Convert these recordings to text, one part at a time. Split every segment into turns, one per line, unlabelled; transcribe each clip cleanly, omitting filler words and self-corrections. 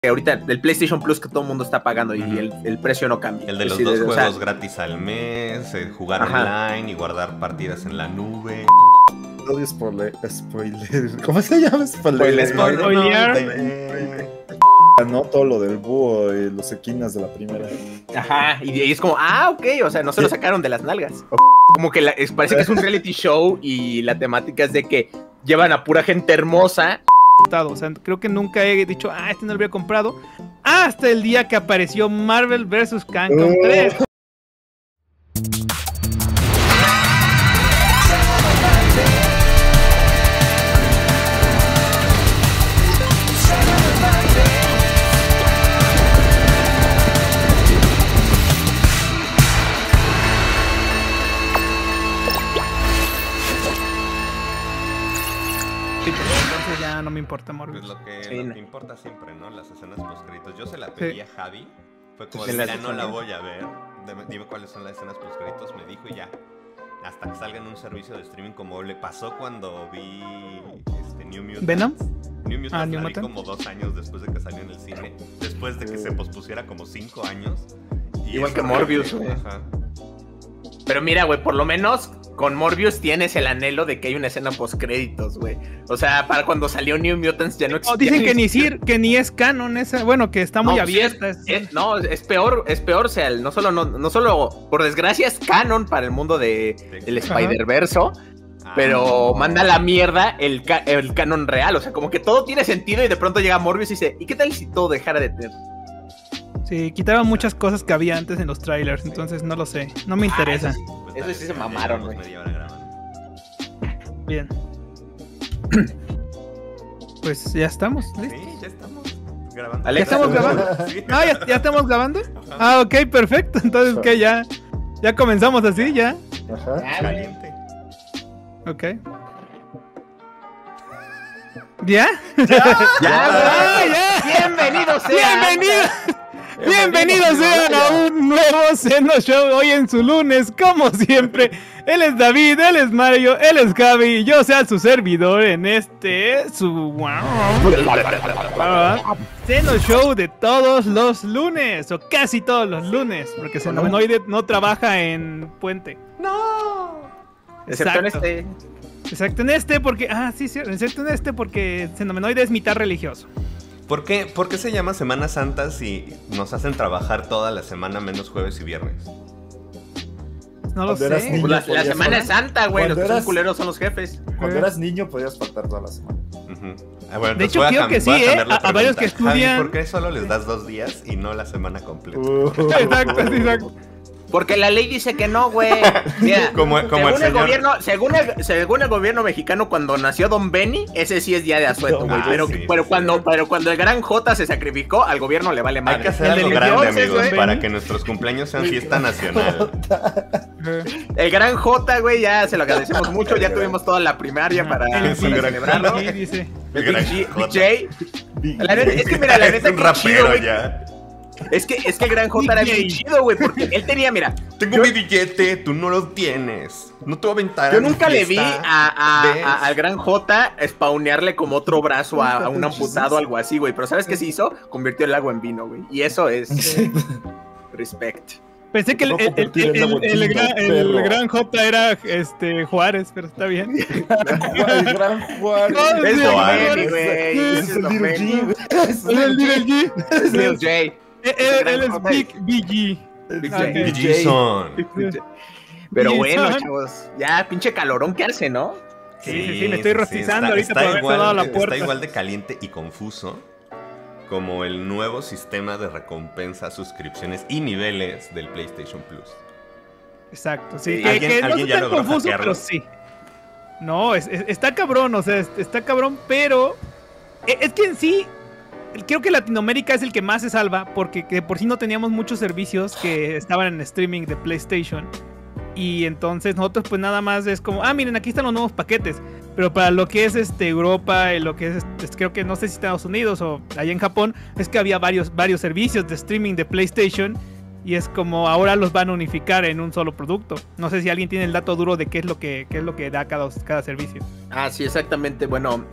ahorita el PlayStation Plus que todo el mundo está pagando y el precio no cambia.
El de los dos juegos gratis al mes, jugar online y guardar partidas en la nube.
Spoiler. ¿Cómo se llama? Spoiler. No, todo lo del búho y los equinas de la primera.
Ajá, y es como, ok, o sea, no se lo sacaron de las nalgas. Como que parece que es un reality show y la temática es de que llevan a pura gente hermosa.
O sea, creo que nunca he dicho, este no lo había comprado. Hasta el día que apareció Marvel vs. Capcom 3. Entonces ya no me importa Morbius.
Pues lo que importa siempre, ¿no? Las escenas postcréditos. Yo se la pedí a Javi. Fue como, ya no la voy a ver. Dime cuáles son las escenas postcréditos. Me dijo y ya. Hasta que salga en un servicio de streaming, como le pasó cuando vi New Mutants.
¿Venom?
New Mutants la vi como 2 años después de que salió en el cine. Después de que se pospusiera como 5 años.
Igual que Morbius, güey. Pero mira, güey, por lo menos con Morbius tienes el anhelo de que hay una escena postcréditos, güey. O sea, para cuando salió New Mutants ya no existía.
Dicen que ni es canon esa, bueno, que está muy abierta.
Es peor, sea, no solo, por desgracia es canon para el mundo del Spider-Verso, pero manda a la mierda el canon real. O sea, como que todo tiene sentido y de pronto llega Morbius y dice, ¿y qué tal si todo dejara de tener?
Sí, quitaban muchas cosas que había antes en los trailers, entonces no lo sé, no me interesa.
Eso sí se mamaron, güey.
Bien. Pues ya estamos, ¿listo?
Sí, ya estamos grabando.
¿Ya estamos grabando? Sí. ¿Ya estamos grabando? Ok, perfecto, entonces que ya comenzamos así, ya.
Ajá.
Caliente.
Ok. ¿Ya?
¡Ya!
Bienvenidos sean a un nuevo Xeno Show hoy en su lunes, como siempre. Él es David, él es Mario, él es Javi y yo sea su servidor en su Xeno Show de todos los lunes, o casi todos los lunes, porque Xenomenoide no trabaja en puente.
¡No! Excepto en
porque excepto en este porque Xenomenoide es mitad religioso.
¿Por qué se llama Semana Santa si nos hacen trabajar toda la semana menos jueves y viernes?
No lo sé.
Niño,
la Semana es Santa, güey. Los que son culeros son los jefes.
Cuando eras niño podías faltar toda la semana.
Bueno,
de hecho, creo que sí, a varios que estudian.
Javi, ¿por qué solo les das 2 días y no la semana completa?
Exacto.
Porque la ley dice que no, güey. Mira, según el gobierno mexicano, cuando nació Don Benny, ese sí es día de asueto, güey. Pero cuando el gran J se sacrificó, al gobierno le vale madre.
Hay que hacer algo grande, amigos, para que nuestros cumpleaños sean fiesta nacional.
El gran J, güey, ya se lo agradecemos mucho. Ya tuvimos toda la primaria para celebrarlo.
Dice.
El gran
DJ. Es que mira, la neta,
es un rapero ya.
Es que el gran J era bien chido, güey, porque él tenía, mira.
Tengo mi billete, tú no lo tienes. No te voy a aventar.
Yo nunca le vi al gran J spawnearle como otro brazo a un amputado o algo así, güey. Pero ¿sabes qué se hizo? Convirtió el agua en vino, güey. Y eso es respect.
Pensé que el gran J era Juárez, pero está bien.
El gran Juárez.
Es Domeni, güey.
Es el
Lil G.
Es Lil J.
Él es Big G.
Big G son.
Pero bueno, chavos. Ya, pinche calorón que hace, ¿no?
Sí, me estoy rostizando ahorita por haberse dado la puerta.
Está igual de caliente y confuso como el nuevo sistema de recompensa, suscripciones y niveles del PlayStation Plus.
Exacto, sí.
¿Alguien ya logró
confuso,
hackearlo?
pero sí. No, está cabrón, o sea, está cabrón, pero es que en sí, creo que Latinoamérica es el que más se salva, porque de por sí no teníamos muchos servicios que estaban en streaming de PlayStation. Y entonces nosotros pues nada más es como, miren, aquí están los nuevos paquetes. Pero para lo que es Europa y lo que es creo que no sé si Estados Unidos o allá en Japón, es que había varios servicios de streaming de PlayStation. Y es como ahora los van a unificar en un solo producto. No sé si alguien tiene el dato duro de qué es lo que da cada servicio.
Sí, exactamente. Bueno,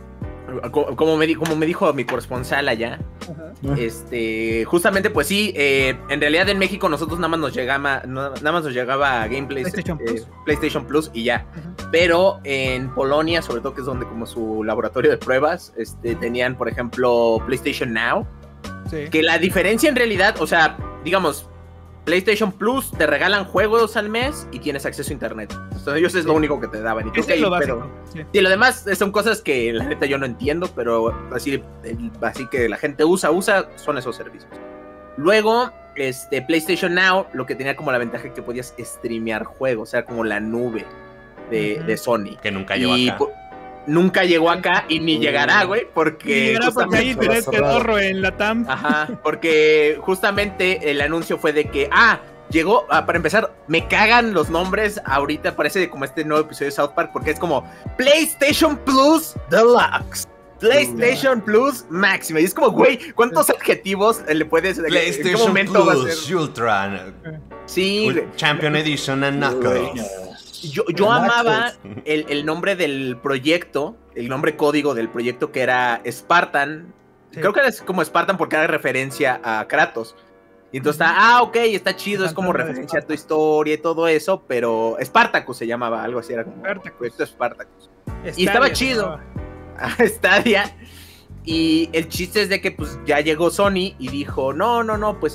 como me dijo mi corresponsal allá, justamente pues sí, en realidad en México nosotros nada más nos llegaba gameplay PlayStation Plus y ya. Pero en Polonia, sobre todo que es donde como su laboratorio de pruebas, tenían por ejemplo PlayStation Now, que la diferencia en realidad, o sea, digamos, PlayStation Plus te regalan juegos al mes y tienes acceso a internet. Entonces ellos es lo único que te daban. Y creo que lo demás son cosas que la neta yo no entiendo, pero así que la gente usa son esos servicios. Luego, PlayStation Now, lo que tenía como la ventaja es que podías streamear juegos, o sea, como la nube de Sony.
Que nunca llegó acá.
Nunca llegó acá y ni llegará, güey, porque
hay internet pedorro en la TAM.
Ajá, porque justamente el anuncio fue de que, llegó, para empezar, me cagan los nombres, ahorita parece como este nuevo episodio de South Park, porque es como PlayStation Plus Deluxe, PlayStation Plus Máxima, y es como, güey, ¿cuántos adjetivos le puedes...
PlayStation Plus Ultra,
sí,
Champion Edition and Knuckles.
Yo amaba el nombre del proyecto, el nombre código del proyecto que era Spartan. Sí. Creo que era como Spartan porque era referencia a Kratos. Y entonces ok, está chido, es como referencia a tu historia y todo eso, pero Spartacus se llamaba, algo así, era como proyecto Spartacus. Y estaba chido. Stadia. Y el chiste es de que pues ya llegó Sony y dijo, no, pues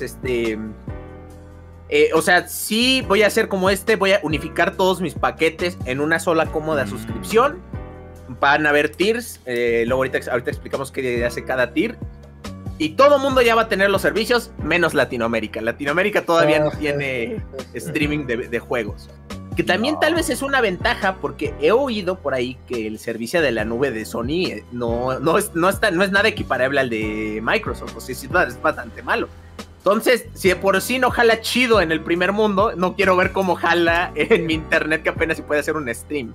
o sea, sí voy a hacer como voy a unificar todos mis paquetes en una sola cómoda suscripción. Van a haber tiers, luego ahorita explicamos qué hace cada tier. Y todo mundo ya va a tener los servicios, menos Latinoamérica. Latinoamérica todavía no tiene streaming de juegos. Que también tal vez es una ventaja, porque he oído por ahí que el servicio de la nube de Sony no es nada equiparable al de Microsoft. O sea, es bastante malo. Entonces, si de por sí no jala chido en el primer mundo, no quiero ver cómo jala en mi internet que apenas se puede hacer un stream.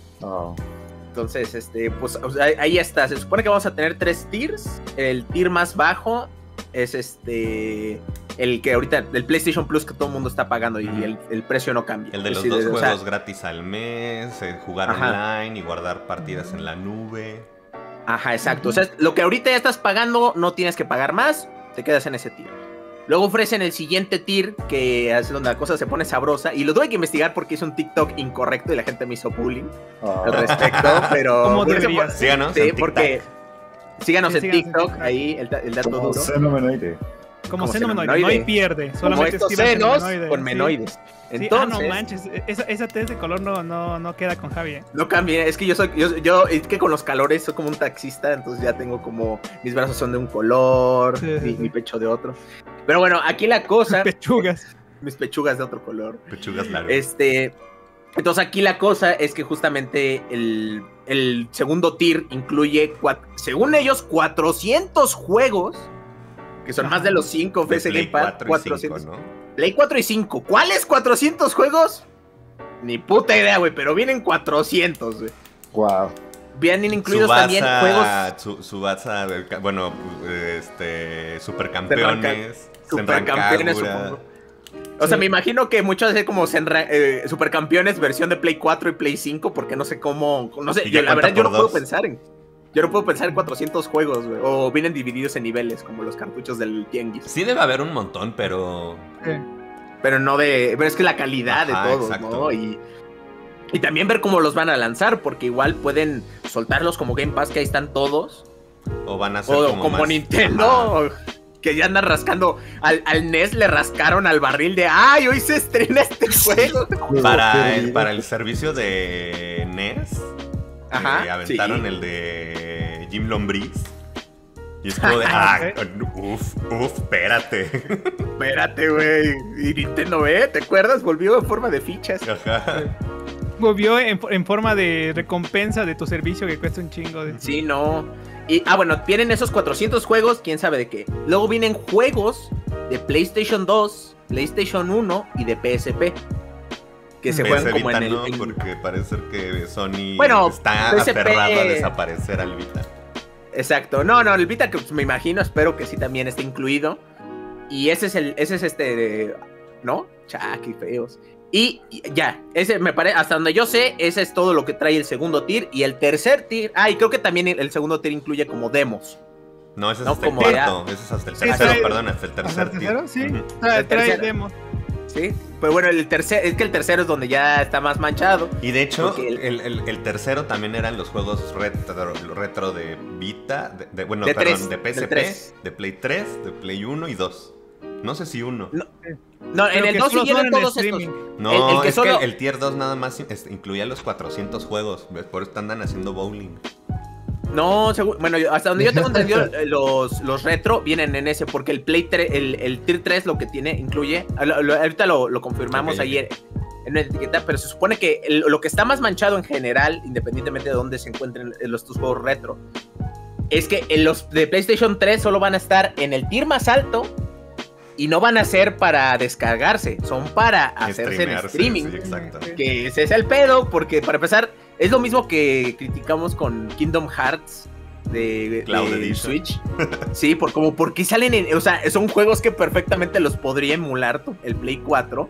Entonces, pues ahí está. Se supone que vamos a tener 3 tiers. El tier más bajo es el que ahorita, el PlayStation Plus que todo el mundo está pagando y el precio no cambia.
El de los 2 juegos gratis al mes, jugar online y guardar partidas en la nube.
Ajá, exacto. O sea, lo que ahorita ya estás pagando, no tienes que pagar más, te quedas en ese tier. Luego ofrecen el siguiente tier, que es donde la cosa se pone sabrosa. Y lo tuve que investigar porque hice un TikTok incorrecto y la gente me hizo bullying al respecto. Pero
¿cómo debería?
Síganos
sí, porque síganos en TikTok, ahí el dato duro.
Como senomenoide, no hay pierde. Solamente
como estos senos con menoides. Entonces,
no manches, esa tez de color no queda con Javi.
No cambia, es que yo es que con los calores soy como un taxista, entonces ya tengo como, mis brazos son de un color, mi pecho de otro. Pero bueno, aquí la cosa... Mis pechugas de otro color.
Pechugas largas.
Entonces aquí la cosa es que justamente el segundo tier incluye, según ellos, 400 juegos, que son más de los 5 PC Game Pass. 400, 5, ¿no? Play 4 y 5. ¿Cuáles 400 juegos? Ni puta idea, güey, pero vienen 400, güey.
Wow.
Vienen incluidos también juegos...
Subasa, bueno, Supercampeones.
Supercampeones, supongo. O sea, me imagino que muchos es como Supercampeones versión de Play 4 y Play 5, porque no sé cómo... No sé, la verdad yo no puedo pensar en... Yo no puedo pensar en 400 juegos, güey. O vienen divididos en niveles, como los cartuchos del tianguis.
Sí debe haber un montón, pero...
Pero no de... Pero es que la calidad de todo, exacto, ¿no? Y también ver cómo los van a lanzar, porque igual pueden soltarlos como Game Pass, que ahí están todos.
O van a ser
como más... Nintendo, que ya andan rascando. Al NES le rascaron al barril de... ¡Ay, hoy se estrena este juego!
Para el servicio de NES... aventaron el de Jim Lombriz. Y es como de... espérate.
Espérate, güey. Y Nintendo, ¿te acuerdas? Volvió en forma de fichas.
Ajá.
Volvió en forma de recompensa de tu servicio que cuesta un chingo.
Sí, no. Y, bueno, vienen esos 400 juegos, quién sabe de qué. Luego vienen juegos de PlayStation 2, PlayStation 1 y de PSP. Que se juegan como
Vita,
en el...
¿no? Porque parece que Sony está
PSP...
aferrado a desaparecer al Vita.
Exacto. No, el Vita que me imagino, espero que sí también esté incluido. Y ese es ¿no? Qué feos. Y ya, ese me parece, hasta donde yo sé, ese es todo lo que trae el segundo tier. Y el tercer tier, y creo que también el segundo tier incluye como demos.
No, ese es hasta el cuarto, ese es hasta el tercero, perdón, hasta el tercer tier.
Sí, trae demos.
Sí, pero bueno, el tercero es donde ya está más manchado.
Y de hecho, el tercero también eran los juegos retro de Vita, de PSP, de Play 3, de Play 1 y 2. No sé si 1.
No, en el 2 sí vienen todos estos.
No, es que el tier 2 nada más incluía los 400 juegos, por eso andan haciendo bowling.
No, bueno, hasta donde yo tengo entendido, los retro vienen en ese, porque el Play 3, el Tier 3 lo que incluye, ahorita lo confirmamos ayer en una etiqueta, pero se supone que lo que está más manchado en general, independientemente de dónde se encuentren tus juegos retro, es que los de PlayStation 3 solo van a estar en el tier más alto y no van a ser para descargarse, son para hacerse en streaming. Sí, exacto. Que ese es el pedo, porque para empezar, es lo mismo que criticamos con Kingdom Hearts de Switch. Sí, porque salen o sea, son juegos que perfectamente los podría emular el Play 4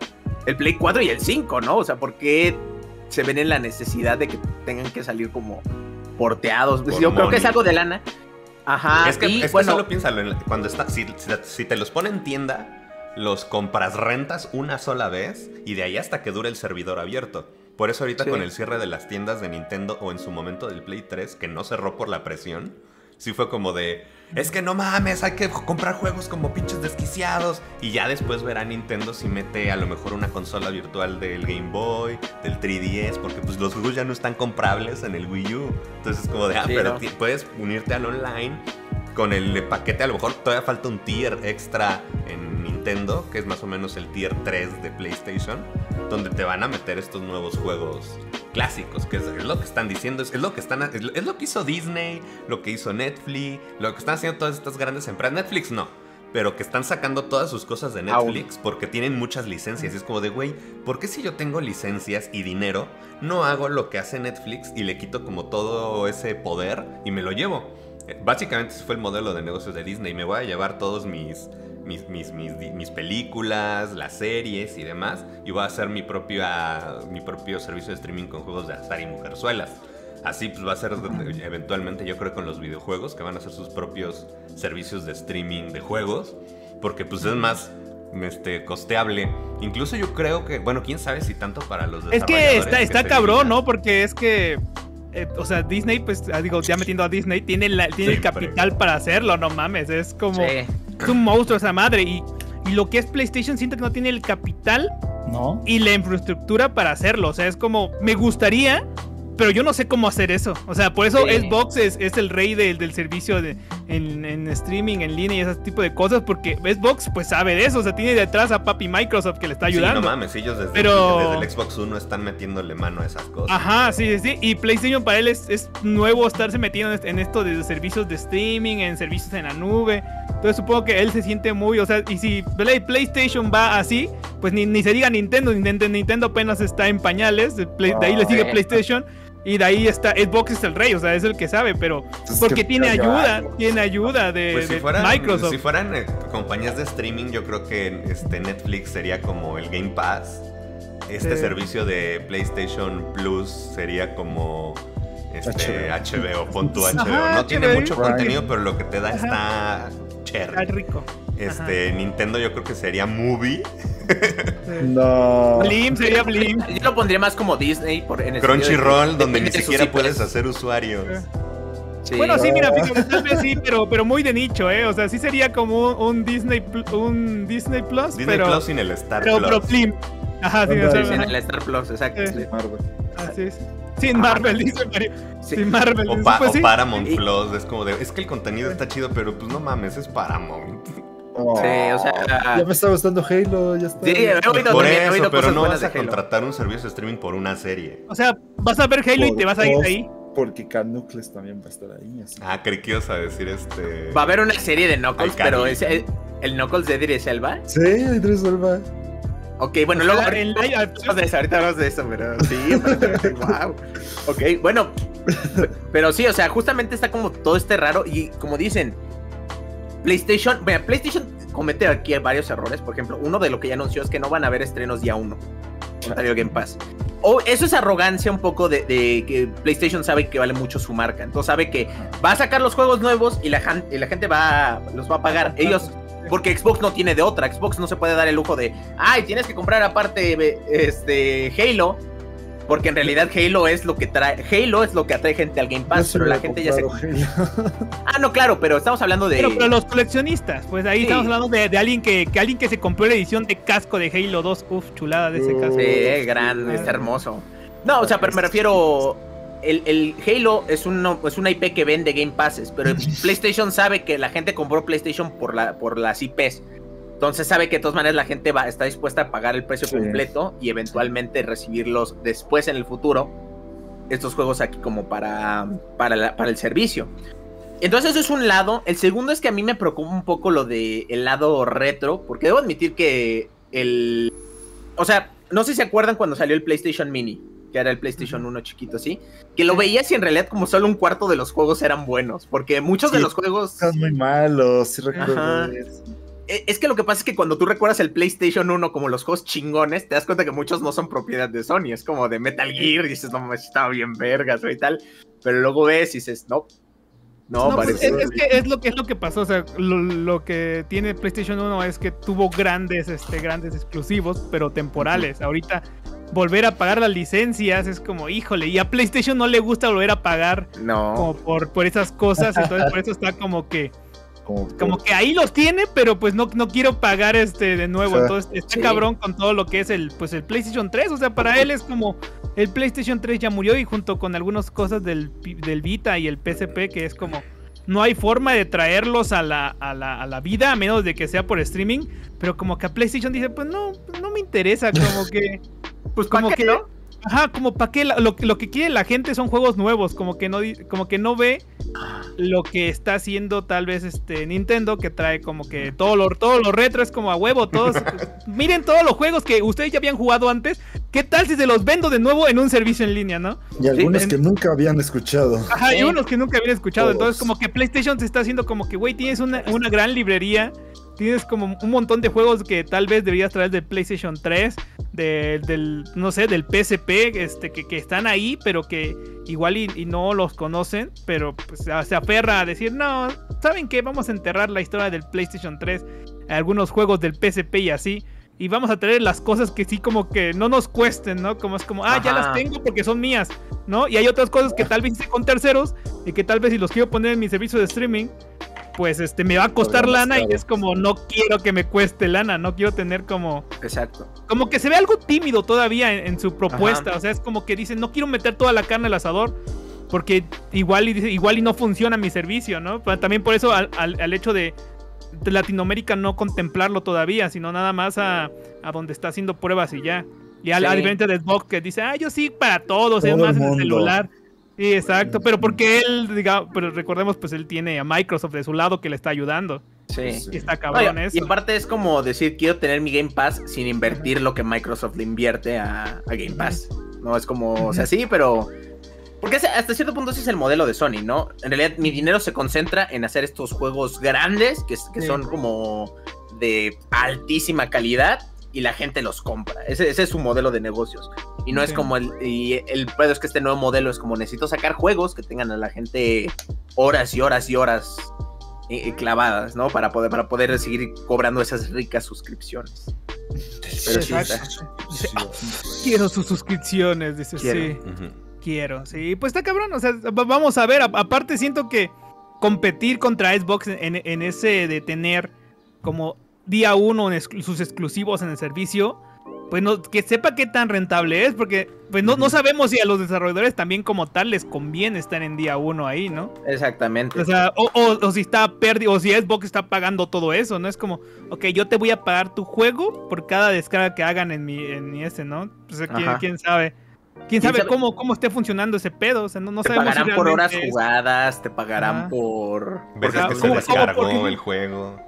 y el 5, ¿no? O sea, ¿por qué se ven en la necesidad de que tengan que salir como porteados? Yo creo que es algo de lana. Ajá.
Es que bueno, solo piénsalo, cuando si te los pone en tienda, los compras, rentas una sola vez y de ahí hasta que dure el servidor abierto. Por eso ahorita con el cierre de las tiendas de Nintendo o en su momento del Play 3, que no cerró por la presión, sí fue como de, es que no mames, hay que comprar juegos como pinches desquiciados. Y ya después verá Nintendo si mete a lo mejor una consola virtual del Game Boy, del 3DS, porque pues los juegos ya no están comprables en el Wii U. Entonces es como de, pero puedes unirte al online con el paquete. A lo mejor todavía falta un tier extra en Nintendo, que es más o menos el tier 3 de PlayStation, donde te van a meter estos nuevos juegos clásicos, que es lo que están diciendo, es lo que hizo Disney, lo que hizo Netflix, lo que están haciendo todas estas grandes empresas. Netflix no, pero que están sacando todas sus cosas de Netflix porque tienen muchas licencias. Y es como de, güey, ¿por qué si yo tengo licencias y dinero, no hago lo que hace Netflix y le quito como todo ese poder y me lo llevo? Básicamente ese fue el modelo de negocios de Disney. Me voy a llevar todos mis películas, las series y demás, y voy a hacer mi propio servicio de streaming con juegos de azar y mujerzuelas. Así pues va a ser eventualmente, yo creo, con los videojuegos, que van a hacer sus propios servicios de streaming de juegos, porque pues es más costeable. Incluso yo creo que, bueno, quién sabe si tanto para los desarrolladores.
Es que está cabrón, ¿no? Porque es que o sea, Disney, pues, digo, ya metiendo a Disney, tiene el capital para hacerlo, no mames, es como, es un monstruo esa madre, y lo que es PlayStation siento que no tiene el capital y la infraestructura para hacerlo, o sea, es como, me gustaría, pero yo no sé cómo hacer eso, o sea, por eso Xbox es el rey del servicio en streaming, en línea y ese tipo de cosas, porque Xbox pues sabe de eso, o sea, tiene detrás a papi Microsoft que le está ayudando.
Sí, no mames, ellos desde el Xbox One están metiéndole mano a esas cosas.
Ajá, sí, y PlayStation para él es nuevo estarse metiendo en esto de servicios de streaming, en servicios en la nube, entonces supongo que él se siente muy, o sea, y si PlayStation va así, pues ni se diga Nintendo apenas está en pañales, de ahí le sigue PlayStation. Y de ahí está, Xbox es el rey, o sea, es el que sabe, pero porque tiene ayuda de,
pues
de Microsoft.
Si fueran compañías de streaming, yo creo que Netflix sería como el Game Pass. Servicio de PlayStation Plus sería como HBO, pon tu HBO.
Ajá,
no tiene mucho contenido, pero lo que te da está cherry.
Está rico.
Nintendo yo creo que sería Movie.
No.
Sería Blim.
Yo lo pondría más como Disney
Crunchyroll, donde ni siquiera puedes hacer usuarios.
Sí. Bueno, sí, mira, fíjate, tal vez sí, pero muy de nicho, o sea, sí sería como un Disney Plus,
Plus sin el Star Plus.
Pero Blim. Ajá,
sin el Star Plus, exacto.
Marvel.
Así es. Sin Marvel, dice Mario. Sin Marvel.
O Paramount Plus, es como es que el contenido está chido, pero pues no mames, es Paramount.
Sí, o sea,
ya me está gustando Halo, ya está.
Sí,
por eso, pero no vas a contratar un servicio de streaming por una serie.
O sea, vas a ver Halo y te vas a ir ahí.
Porque Knuckles también va a estar ahí. Así.
Creí que ibas a decir
Va a haber una serie de Knuckles, pero es el Knuckles de Idris Elba.
Sí, Idris Elba.
Ok, bueno, luego ahorita hablamos de eso, pero sí, wow. Ok, bueno, pero sí, o sea, justamente está como todo raro y como dicen, PlayStation comete aquí varios errores. Por ejemplo, uno de lo que ya anunció es que no van a haber estrenos día 1. Contrario Game Pass. Eso es arrogancia un poco de que PlayStation sabe que vale mucho su marca. Entonces sabe que va a sacar los juegos nuevos y la gente los va a pagar. Ellos, porque Xbox no tiene de otra. Xbox no se puede dar el lujo de, ay, tienes que comprar aparte Halo. Porque en realidad Halo es lo que atrae gente al Game Pass, pero la gente ya se... no, claro, pero estamos hablando de...
Pero los coleccionistas, pues ahí estamos hablando de alguien que se compró la edición de casco de Halo 2, chulada de ese casco.
Sí, gran, está hermoso. No, o sea, pero me refiero... El Halo es una IP que vende Game Passes, pero PlayStation sabe que la gente compró PlayStation por las IPs. Entonces sabe que de todas maneras la gente está dispuesta a pagar el precio completo y eventualmente recibirlos después en el futuro, estos juegos aquí como para el servicio. Entonces eso es un lado. El segundo es que a mí me preocupa un poco lo del lado retro, porque debo admitir que o sea, no sé si se acuerdan cuando salió el PlayStation Mini, que era el PlayStation 1 chiquito, ¿sí? Que lo veías y en realidad como solo un cuarto de los juegos eran buenos, porque muchos de los juegos...
Están muy malos, sí recuerdo eso.
Es que lo que pasa es que cuando tú recuerdas el PlayStation 1 como los juegos chingones, te das cuenta que muchos no son propiedad de Sony. Es como de Metal Gear, y dices, no, estaba bien vergas, y tal. Pero luego ves y dices, no, parece...
Pues es lo que pasó. O sea, lo que tiene PlayStation 1 es que tuvo grandes exclusivos, pero temporales. Ahorita volver a pagar las licencias es como, híjole, y a PlayStation no le gusta volver a pagar como por esas cosas. Entonces por eso está como que que ahí los tiene, pero pues no quiero pagar de nuevo. Entonces está cabrón con todo lo que es el PlayStation 3. O sea, para él es como el PlayStation 3 ya murió, y junto con algunas cosas del Vita y el PSP, que es como no hay forma de traerlos a la vida, a menos de que sea por streaming. Pero como que a PlayStation dice, pues no me interesa, como que
pues como que no.
Ajá, como para qué, lo que quiere la gente son juegos nuevos, como que no ve lo que está haciendo tal vez Nintendo, que trae como que todo lo retro, es como a huevo, todos miren todos los juegos que ustedes ya habían jugado antes, ¿qué tal si se los vendo de nuevo en un servicio en línea, no?
Y algunos que nunca habían escuchado.
Ajá, y unos que nunca habían escuchado. Entonces como que PlayStation se está haciendo como que, güey, tienes una gran librería, tienes como un montón de juegos que tal vez deberías traer del PlayStation 3, del PSP, que están ahí, pero que igual y no los conocen, pero pues se aferra a decir, no, ¿saben qué? Vamos a enterrar la historia del PlayStation 3, algunos juegos del PSP y así, y vamos a traer las cosas que sí como que no nos cuesten, ¿no? Como es como, ya las tengo porque son mías, ¿no? Y hay otras cosas que tal vez hice con terceros, y que tal vez si los quiero poner en mi servicio de streaming, pues me va a costar lana, y es como, no quiero que me cueste lana, no quiero tener como...
Exacto.
Como que se ve algo tímido todavía en su propuesta. O sea, es como que dicen, no quiero meter toda la carne al asador, porque igual y no funciona mi servicio, ¿no? Pero también por eso al hecho de Latinoamérica no contemplarlo todavía, sino nada más a donde está haciendo pruebas y ya. Y a diferencia de Xbox, que dice, yo sí, para todos, es más en el celular. Sí, exacto, pero porque él, pero recordemos, pues él tiene a Microsoft de su lado que le está ayudando.
Sí.
Y está cabrón eso.
Y aparte es como decir, quiero tener mi Game Pass sin invertir lo que Microsoft le invierte a Game Pass. No, es como, o sea, sí, pero... Porque hasta cierto punto ese es el modelo de Sony, ¿no? En realidad mi dinero se concentra en hacer estos juegos grandes, que son como de altísima calidad, y la gente los compra. Ese es su modelo de negocios. Y no es como el pedo es que este nuevo modelo es como, necesito sacar juegos que tengan a la gente horas y horas y horas clavadas, ¿no? Para poder seguir cobrando esas ricas suscripciones. Pero sí,
quiero sus suscripciones, dice, sí. Quiero, sí. Pues está cabrón, o sea, vamos a ver. Aparte siento que competir contra Xbox en ese de tener como día 1 sus exclusivos en el servicio, pues que sepa qué tan rentable es, porque pues no sabemos si a los desarrolladores también como tal les conviene estar en día 1 ahí, ¿no?
Exactamente.
O sea, o si está perdido, o si Xbox está pagando todo eso, ¿no? Es como, ok, yo te voy a pagar tu juego por cada descarga que hagan en mi ¿no? Pues quién sabe. ¿Quién sabe cómo esté funcionando ese pedo? O sea, no
te
sabemos.
Te pagarán por horas jugadas, te pagarán por...
Veces que se descargó el juego.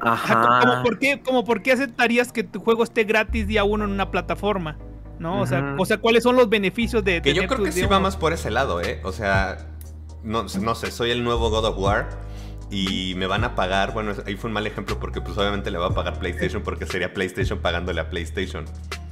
Ajá. ¿Por qué aceptarías que tu juego esté gratis día 1 en una plataforma? ¿No? O sea, ¿cuáles son los beneficios de
que yo creo que sí va más por ese lado, ¿eh? O sea, no sé, soy el nuevo God of War y me van a pagar, bueno, ahí fue un mal ejemplo porque pues obviamente le va a pagar PlayStation porque sería PlayStation pagándole a PlayStation.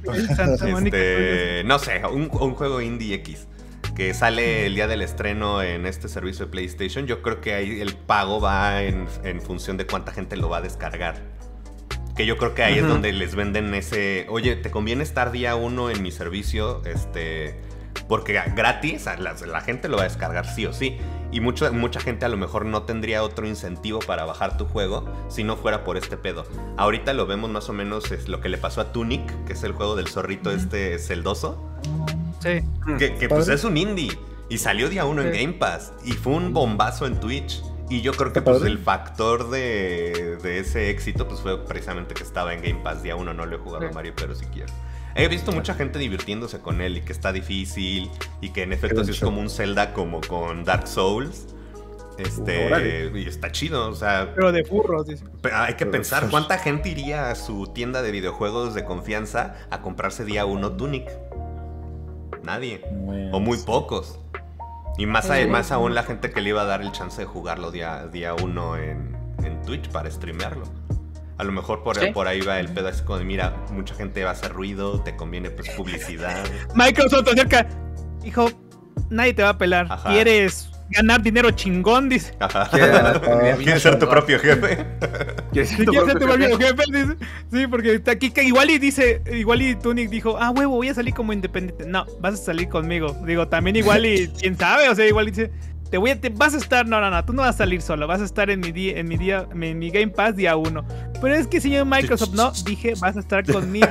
No sé, un juego indie X que sale el día del estreno en este servicio de PlayStation, yo creo que ahí el pago va en función de cuánta gente lo va a descargar. Que yo creo que ahí es donde les venden ese, oye, ¿te conviene estar día 1 en mi servicio? Porque gratis, la gente lo va a descargar sí o sí. Y mucha gente a lo mejor no tendría otro incentivo para bajar tu juego si no fuera por este pedo. Ahorita lo vemos más o menos, es lo que le pasó a Tunic, que es el juego del zorrito celdoso.
Sí.
Que pues es un indie. Y salió día 1 en Game Pass. Y fue un bombazo en Twitch. Y yo creo que pues el factor de ese éxito pues fue precisamente que estaba en Game Pass día 1. No lo he jugado a Mario, pero si quiero. He visto mucha gente divirtiéndose con él y que está difícil y que en efecto sí es como un Zelda como con Dark Souls. Y está chido, o sea...
Pero de burros, dice.
Hay que pensar, ¿cuánta gente iría a su tienda de videojuegos de confianza a comprarse día 1 Tunic? Nadie. O muy pocos. Y más aún la gente que le iba a dar el chance de jugarlo día 1 en Twitch para streamearlo. A lo mejor por ahí va el pedo así como de, mira, mucha gente va a hacer ruido, te conviene pues publicidad.
Microsoft acerca, hijo, nadie te va a pelar. Ajá. ¿Quieres ganar dinero chingón? Dice.
¿Quieres ser tu propio jefe?
¿Quieres ser tu propio jefe? Dice. Sí, porque aquí igual y Tunic dijo, huevo, voy a salir como independiente. No, vas a salir conmigo. Digo, también igual y quién sabe, o sea, igual y dice, vas a estar, no, tú no vas a salir solo, vas a estar en mi Game Pass día 1. Pero es que señor Microsoft, no, dije, vas a estar conmigo.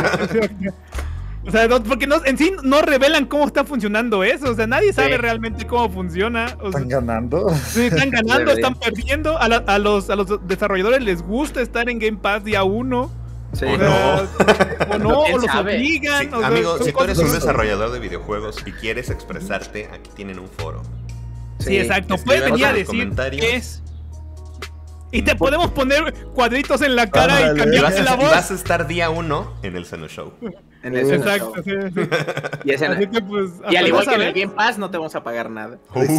O sea, porque en sí no revelan cómo está funcionando eso. O sea, nadie sabe realmente cómo funciona. O sea,
¿están ganando?
Sí, están ganando, están perdiendo. A los desarrolladores les gusta estar en Game Pass día 1.
Sí.
O los obligan.
Sí, amigo, si tú eres un desarrollador de videojuegos y quieres expresarte, aquí tienen un foro.
Sí, exacto. Puedes venir a decir qué es. Y te podemos poner cuadritos en la cara y cambiarte la voz.
Y vas a estar día 1 en el Seno Show.
Exacto, sí.
Y al igual que en el Game Pass no te vamos a pagar nada.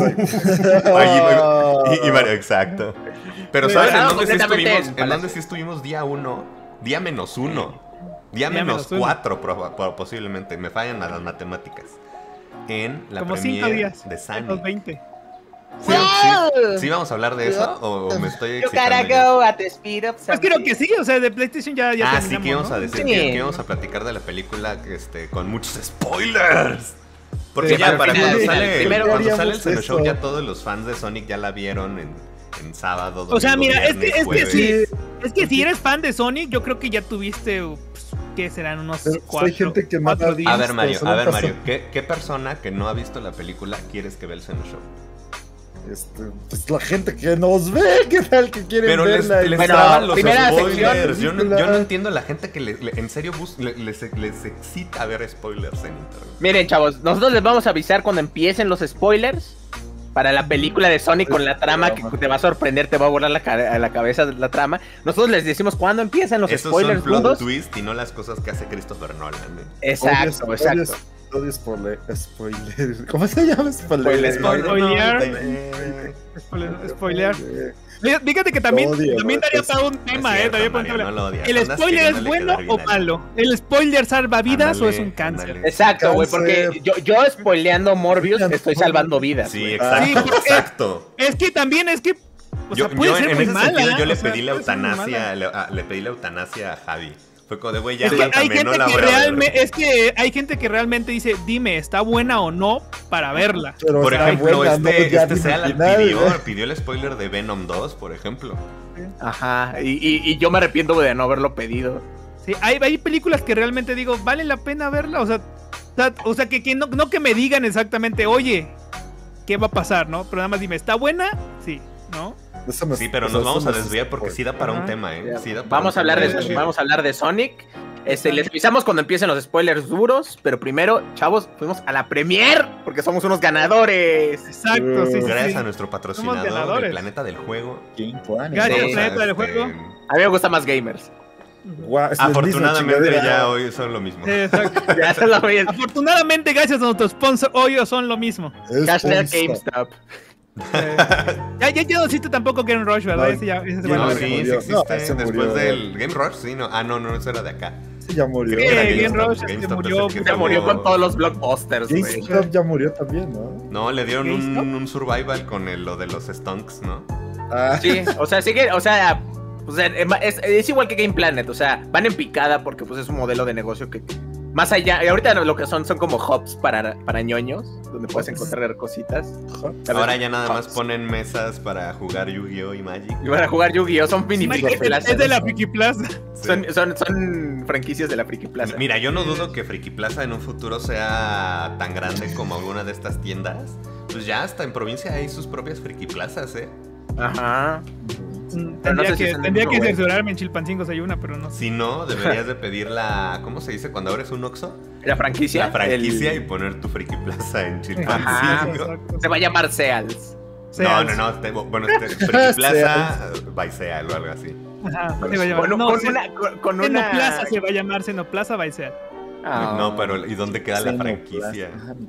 Exacto. Pero ¿sabes en dónde sí estuvimos día 1? Día -1. Día -4 posiblemente. Me fallan a las matemáticas. En la premiere de Sunny.
20.
¿Sí vamos a hablar de eso? ¿O me estoy
excitando? You gotta go at the speed of
pues creo que sí, o sea, de PlayStation ya terminamos,
sí, que íbamos a decir que íbamos a platicar de la película con muchos spoilers. Porque ya para cuando sale el Seno Show ya todos los fans de Sonic ya la vieron en sábado, domingo,
o sea, mira,
viernes,
es que si eres fan de Sonic, yo creo que ya tuviste, ¿qué serán? Unos 4 días.
A ver, Mario, ¿qué persona que no ha visto la película quieres que vea el Seno Show?
Pues la gente que nos ve, ¿qué tal que quieren verla?
Les daban los spoilers. Yo no entiendo a la gente que en serio les excita ver spoilers en internet.
Miren, chavos, nosotros les vamos a avisar cuando empiecen los spoilers para la película de Sonic con la trama que te va a sorprender, te va a volar la cabeza la trama. Nosotros les decimos cuándo empiezan los spoilers.
Esos son plot twist y no las cosas que hace Christopher Nolan.
Exacto.
Spoiler. ¿Cómo se llama?
Spoiler. Fíjate que también daría para un tema, ¿el spoiler es bueno o malo? ¿El spoiler salva vidas o es un cáncer?
Exacto, güey, porque yo spoileando Morbius estoy salvando vidas.
Sí, exacto.
Es que también puede ser muy mala.
Yo le pedí la eutanasia, a Javi. Fue como de, güey, ya
hay gente que realmente dice, dime, ¿está buena o no? Para verla.
Pero
por ejemplo, pidió el spoiler de Venom 2, por ejemplo.
Ajá, y yo me arrepiento de no haberlo pedido.
Sí, hay películas que realmente digo, vale la pena verla, o sea que no que me digan exactamente, oye, ¿qué va a pasar, no? Pero nada más dime, ¿está buena? Sí, ¿no?
Sí, pero nos vamos a desviar porque sí da para un tema,
Vamos a hablar de Sonic. Les avisamos cuando empiecen los spoilers duros, pero primero, chavos, fuimos a la premiere porque somos unos ganadores.
Exacto, sí.
Gracias a nuestro patrocinador, el Planeta del Juego.
Gracias al Planeta del Juego.
A mí me gusta más Gamers.
Afortunadamente ya hoy son lo mismo.
Exacto. Afortunadamente, gracias a nuestro sponsor, hoy son lo mismo.
#GameStop.
Ya no existe tampoco Game Rush, ¿verdad?
No,
ese se
No,
va
sí,
murió.
sí existe.
No, ese
Después
murió.
del Game Rush, sí, no. No, eso era de acá.
Sí, ya murió.
Sí, era
Game
GameStop.
Rush
GameStop
murió.
es el que
Se murió
tuvo-
con todos los blockbusters, güey.
GameStop ya murió también, ¿no?
No, le dieron
¿GameStop?
un survival con lo de los stonks, ¿no?
Ah,
Sí, o sea, sigue, o sea, es igual que Game Planet, o sea, van en picada porque pues es un modelo de negocio que más allá, y ahorita lo que son como hubs para ñoños, donde puedes encontrar cositas.
Ahora ya nada más ponen mesas para jugar Yu-Gi-Oh! Y Magic.
Y para jugar Yu-Gi-Oh! Son mini Friki Plaza.
Es de la Friki Plaza.
Sí.
Son franquicias de la Friki Plaza.
Mira, yo no dudo que Friki Plaza en un futuro sea tan grande como alguna de estas tiendas. Pues ya hasta en provincia hay sus propias Friki Plazas, ¿eh?
Ajá.
Tendría,
no sé si
que,
es el
tendría
mismo,
que
güey.
censurarme en Chilpancingo si hay una, pero no sé.
Si no, deberías de pedir la... ¿Cómo se dice cuando abres un Oxxo?
La franquicia.
La franquicia y poner tu Friki Plaza en
Ajá.
Chilpancingo.
Exacto.
Se va a llamar Seals.
No. Bueno, Friki Plaza by Seal o algo así.
Ajá, se va a llamar.
Con,
No,
con una.
Cenoplaza se va a llamar Cenoplaza Baisea.
Ah,
No, pero ¿y dónde queda la
sí, no,
franquicia?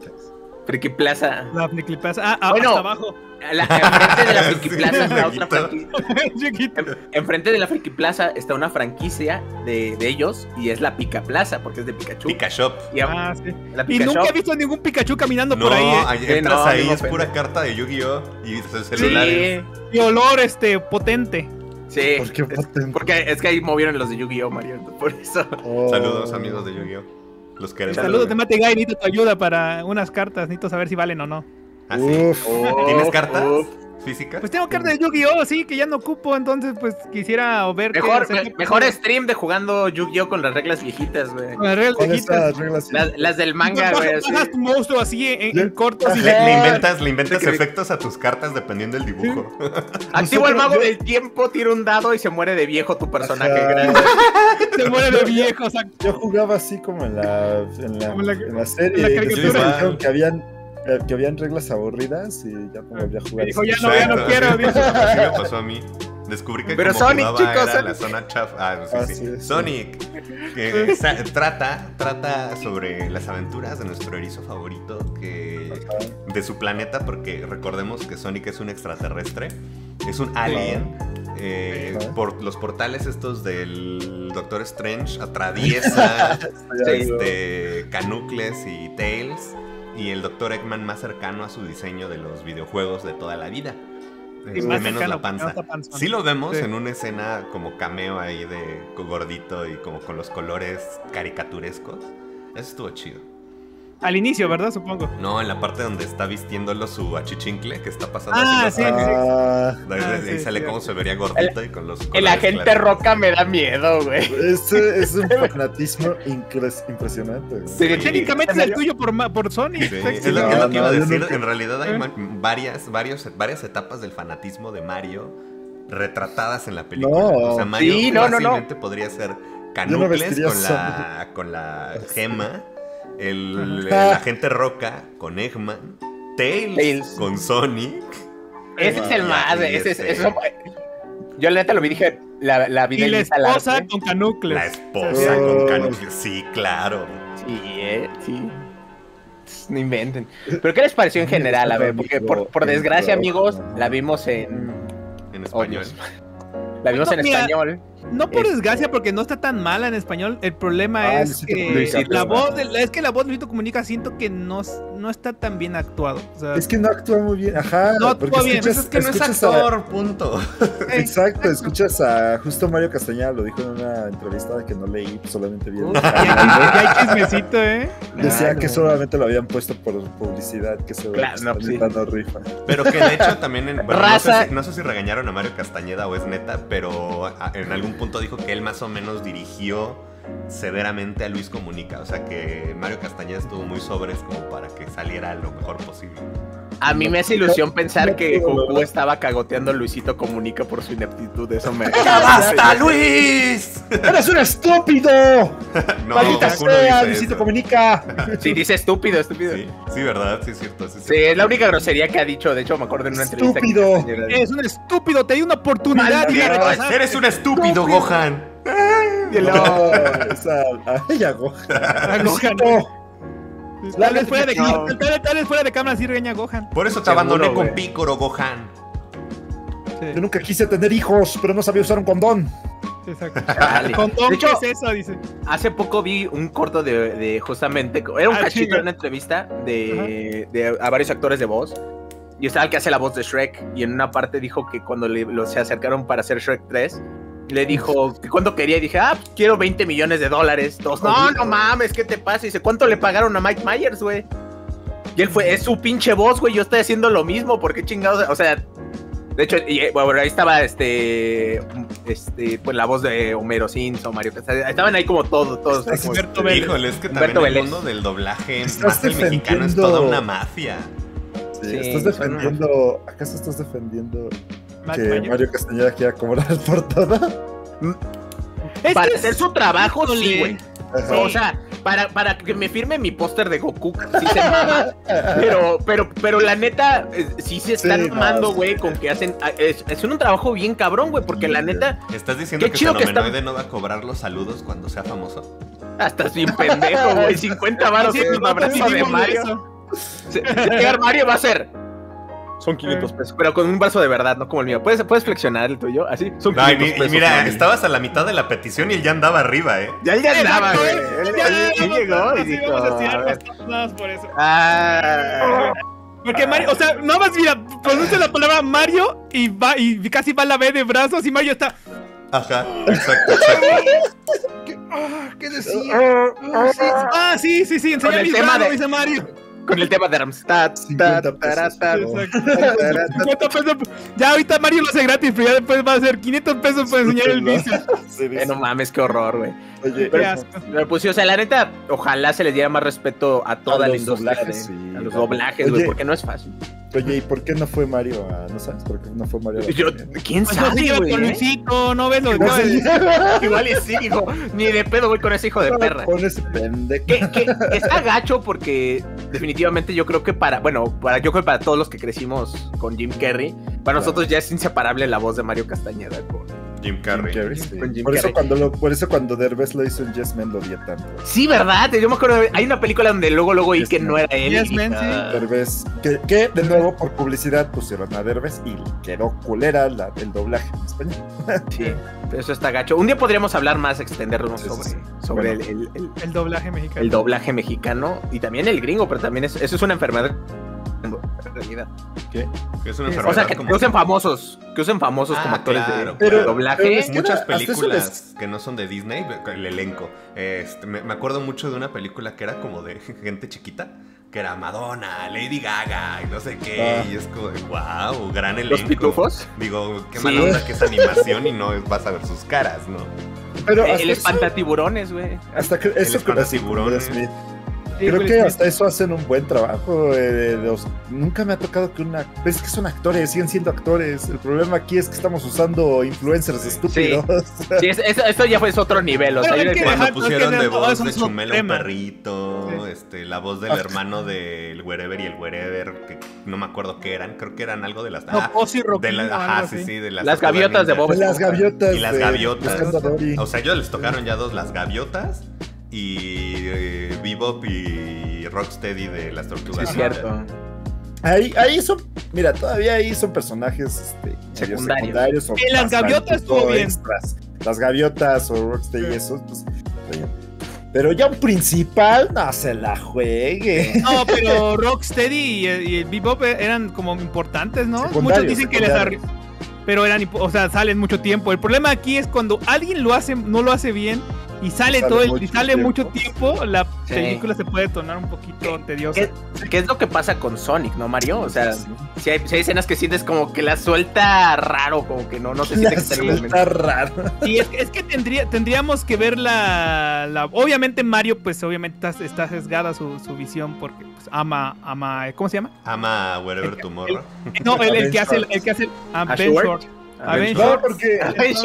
Friki
Friki Plaza.
Plaza.
La Friki Plaza.
Bueno,
hasta abajo.
Enfrente de la Friki
Sí,
Plaza está
chiquito.
otra franquicia.
Chiquito.
Enfrente de la Friki Plaza está una franquicia de ellos y es la Pica Plaza porque es de Pikachu.
Pika Shop.
Y
Sí.
la
Y
Pika
nunca
Shop.
he visto ningún Pikachu caminando
No,
por ahí.
ahí
Sí,
entras
no,
ahí,
digo,
es pura carta de Yu-Gi-Oh! Y celulares.
Sí,
Y olor potente.
sí.
¿Por qué potente?
Porque es que ahí movieron los de Yu-Gi-Oh, Mario. Por eso.
Oh.
Saludos, amigos de Yu-Gi-Oh! Los queremos.
Saludos de Mate Guy, necesito tu ayuda para unas cartas. Necesito saber si valen o no.
¿Ah, sí?
Uf.
¿Tienes cartas
Uf.
físicas?
Pues tengo cartas de Yu-Gi-Oh, sí, que ya no ocupo, entonces pues quisiera ver qué
Mejor,
hacer.
mejor stream de jugando Yu-Gi-Oh con las reglas viejitas, güey.
Con las reglas
¿Cuáles son
viejitas.
las reglas?
Las del manga, güey. así.
Bajas tu monstruo así en cortos y
Le inventas
Sí, que-
efectos a tus cartas dependiendo del dibujo.
Activo el mago
Nosotros-
del tiempo, tira un dado y se muere de viejo tu personaje.
Ajá.
Grande.
se muere de viejo. O sea,
Yo jugaba así como en la
Como en la
serie.
en la
y
caricatura.
después me dijeron que habían reglas aburridas y ya no volví a jugar.
dijo,
así.
ya no quiero, dijo.
Así me pasó a mí. Descubrí que
Pero
como
Sonic,
jugaba
chicos,
era
Sonic.
la zona chafa. Ah, sí,
Ah,
sí.
sí, sí.
Sonic trata sobre las aventuras de nuestro erizo favorito de su planeta, porque recordemos que Sonic es un extraterrestre, es un alien.
Ajá.
Por los portales estos del Doctor Strange atraviesa Canucles y Tails y el Doctor Eggman más cercano a su diseño de los videojuegos de toda la vida.
Sí,
Menos
más
la
cercano,
panza.
más la panza.
Sí lo vemos
Sí.
en una escena como cameo ahí de gordito y como con los colores caricaturescos. Eso estuvo chido.
Al inicio, ¿verdad? Supongo.
No, en la parte donde está vistiéndolo su achichincle que está pasando
Ah,
así
sí,
los trajes.
Ah,
Ahí
sí,
sale
sí.
cómo se vería gordito y con los
El
colores
agente
clásicos.
Roca me da miedo, güey.
ese es un fanatismo impresionante. güey.
Sí.
Técnicamente es el tuyo por Sony.
Sí,
Sexy.
es lo que
No,
iba a
yo
decir.
nunca-
En realidad hay
¿Eh?
varias etapas del fanatismo de Mario retratadas en la película.
No.
O sea, Mario
Sí, no.
fácilmente podría ser
Yo no
Canucles
vestiría
con la gema, el
Ajá.
agente Roca con Eggman, Tails
Tails.
con Sonic.
Ese es el
Y
más,
así,
ese es eso. Yo la neta lo vi, dije, la vi
Y la
del
esposa
Salarte.
con Canucles.
La esposa
Oh.
con Canucles. Sí, claro.
Sí, sí. No inventen. ¿Pero qué les pareció en general? A ver, porque por desgracia, amigos, la vimos en...
En español.
La vimos en
Mira,
español.
No por desgracia, porque no está tan mala en español. El problema es
Luisito
que
Comunica,
Luisito.
la
pero-
voz de Luisito Comunica siento que no está tan bien actuado. O sea,
Es que no actúa muy bien. Ajá.
No actúa
porque
bien.
Pues es que no es
escuchas
actor, punto.
Exacto, escuchas a justo Mario Castañeda, lo dijo en una entrevista que no leí, solamente vi el
y hay chismecito,
Decía
Claro.
que solamente lo habían puesto por publicidad, que se
Claro, no, sí.
no rifa.
Pero que de hecho también, bueno,
Raza.
no sé si regañaron a Mario Castañeda o es neta, pero en algún punto dijo que él más o menos dirigió severamente a Luis Comunica. O sea que Mario Castañeda estuvo muy sobres como para que saliera lo mejor posible.
A mí me hace ilusión pensar
no
que
puedo,
Goku
¿verdad?
estaba cagoteando a Luisito Comunica por su ineptitud. Eso me...
¡Ya basta, Luis!
¡Eres un estúpido!
No,
¡Maldita
Goku no
sea,
dice
Luisito
eso.
Comunica!
Sí, dice estúpido.
Sí, sí, ¿verdad? Sí, es cierto. Sí, es
Sí,
cierto.
es la única grosería que ha dicho. De hecho, me acuerdo en una entrevista. que
Estúpido.
Castañeda-
Eres un estúpido, te di una oportunidad. y la
Maldito.
rechazaste.
¡Eres un estúpido, Gohan!
Y luego-
No, esa. Ay,
Ah, Gohan.
Luisito.
Tal vez fuera de cámara sí regaña a Gohan.
Por eso te abandoné con Picoro, Gohan.
Sí. Yo nunca quise tener hijos, pero no sabía usar un condón.
Exacto. ¿Condón de hecho, qué es eso? Dice.
Hace poco vi un corto de justamente, era un cachito de una entrevista a varios actores de voz. Y estaba el que hace la voz de Shrek. Y en una parte dijo que cuando se acercaron para hacer Shrek 3, le dijo que cuánto quería. Y dije, pues quiero $20 millones. Todos, no mames, ¿qué te pasa? Y dice, ¿cuánto le pagaron a Mike Myers, güey? Y él es su pinche voz, güey. Yo estoy haciendo lo mismo. ¿Por qué chingados? O sea, de hecho, bueno, ahí estaba pues la voz de Homero Simpson, Mario Castillo. Estaban ahí como todos.
Híjole, es que también el mundo del doblaje más el mexicano es toda una mafia.
Sí, ¿estás defendiendo? ¿Acaso estás defendiendo que Mario Castañeda quiera cobrar por todo?
Para hacer su trabajo, sí, güey. O sea, para que me firme mi póster de Goku, sí se mama. Pero la neta, sí se están mamando, güey, con que hacen un trabajo bien cabrón, güey, porque la neta.
¿Estás diciendo que Fenomenoide no va a cobrar los saludos cuando sea famoso?
Estás bien pendejo, güey. 50 varos en un abrazo de Mario. Llegar Mario va a ser. Son 500 pesos, pero con un brazo de verdad, no como el mío. ¿Puedes flexionar el tuyo? Así, son 500 pesos.
Mira, estabas a la mitad de la petición y él ya andaba arriba,
Ya andaba, güey. Él llegó y dijo...
por eso. Porque Mario, o sea, nada más mira, pronuncia la palabra Mario y casi va a la B de brazos y Mario está...
Ajá, exacto.
¿Qué decía? Sí, enseña mis brazos, dice Mario.
Con el tema de Ramstad.
50 pesos.
Ya ahorita Mario lo hace gratis, pero ya después va a ser 500 pesos para enseñar el vicio.
No mames, qué horror, güey.
Oye,
pero pues sí, o sea, la neta, ojalá se les diera más respeto a toda la industria, a los doblajes, güey, porque no es fácil.
Oye, ¿y por qué no fue Mario ¿no sabes por qué no fue Mario?
¿Quién sabe, güey?
Con Luisito, no ves lo que
igual y sí, hijo. Ni de pedo voy con ese hijo de perra.
Con ese pendejo.
Que está gacho porque definitivamente yo creo que para todos los que crecimos con Jim Carrey, para nosotros ya es inseparable la voz de Mario Castañeda con
Jim Carrey.
Sí. Por eso cuando Derbez lo hizo en Yes Man lo vi tanto.
Sí, ¿verdad? Yo me acuerdo, hay una película donde luego oí que no era él.
Yes Man, sí.
Derbez, que de nuevo por publicidad pusieron a Derbez y quedó culera el doblaje en español.
Sí, pero eso está gacho. Un día podríamos hablar más, extendernos sobre
el doblaje mexicano.
El doblaje mexicano y también el gringo, pero también eso es una enfermedad en realidad.
¿Qué?
Es una enfermedad.
O sea, que usen famosos como actores de doblaje.
Pero es muchas películas que no son de Disney, el elenco. Me acuerdo mucho de una película que era como de gente chiquita, que era Madonna, Lady Gaga y no sé qué, y es como de wow, gran elenco.
¿Los Pitufos?
Digo, qué mala onda que es animación y no vas a ver sus caras, ¿no?
Pero el espantatiburones, güey.
Hasta que eso
espantatiburones.
Creo que hasta eso hacen un buen trabajo. Nunca me ha tocado que es que son actores, siguen siendo actores. El problema aquí es que estamos usando influencers estúpidos.
Sí, eso ya fue otro nivel. O sea,
cuando pusieron de voz de Chumelo un perrito, la voz del hermano del Wherever y el Wherever, que no me acuerdo qué eran, creo que eran algo de las...
las gaviotas de Bob.
Las gaviotas.
Y las gaviotas. O sea, ellos les tocaron ya las gaviotas. Y Bebop y Rocksteady de las Tortugas.
Sí, es cierto.
Ahí son, mira, todavía ahí son personajes secundarios.
Y las gaviotas estuvo bien.
Extras. Las gaviotas o Rocksteady y eso, pues. Pero ya un principal no se la juegue.
No, pero Rocksteady y el Bebop eran como importantes, ¿no? Muchos dicen que pero salen mucho tiempo. El problema aquí es cuando alguien no lo hace bien y sale mucho tiempo, la película se puede tornar un poquito tediosa.
¿Qué es lo que pasa con Sonic, no, Mario? O sea, si hay escenas que sientes como que la suelta raro, como que no se siente
exteriormente raro.
Sí, es que tendríamos que ver obviamente Mario, pues obviamente está sesgada su visión porque pues, ama, ¿cómo se llama?
Ama Wherever Tomorrow.
No, el que hace Ben Short.
No, porque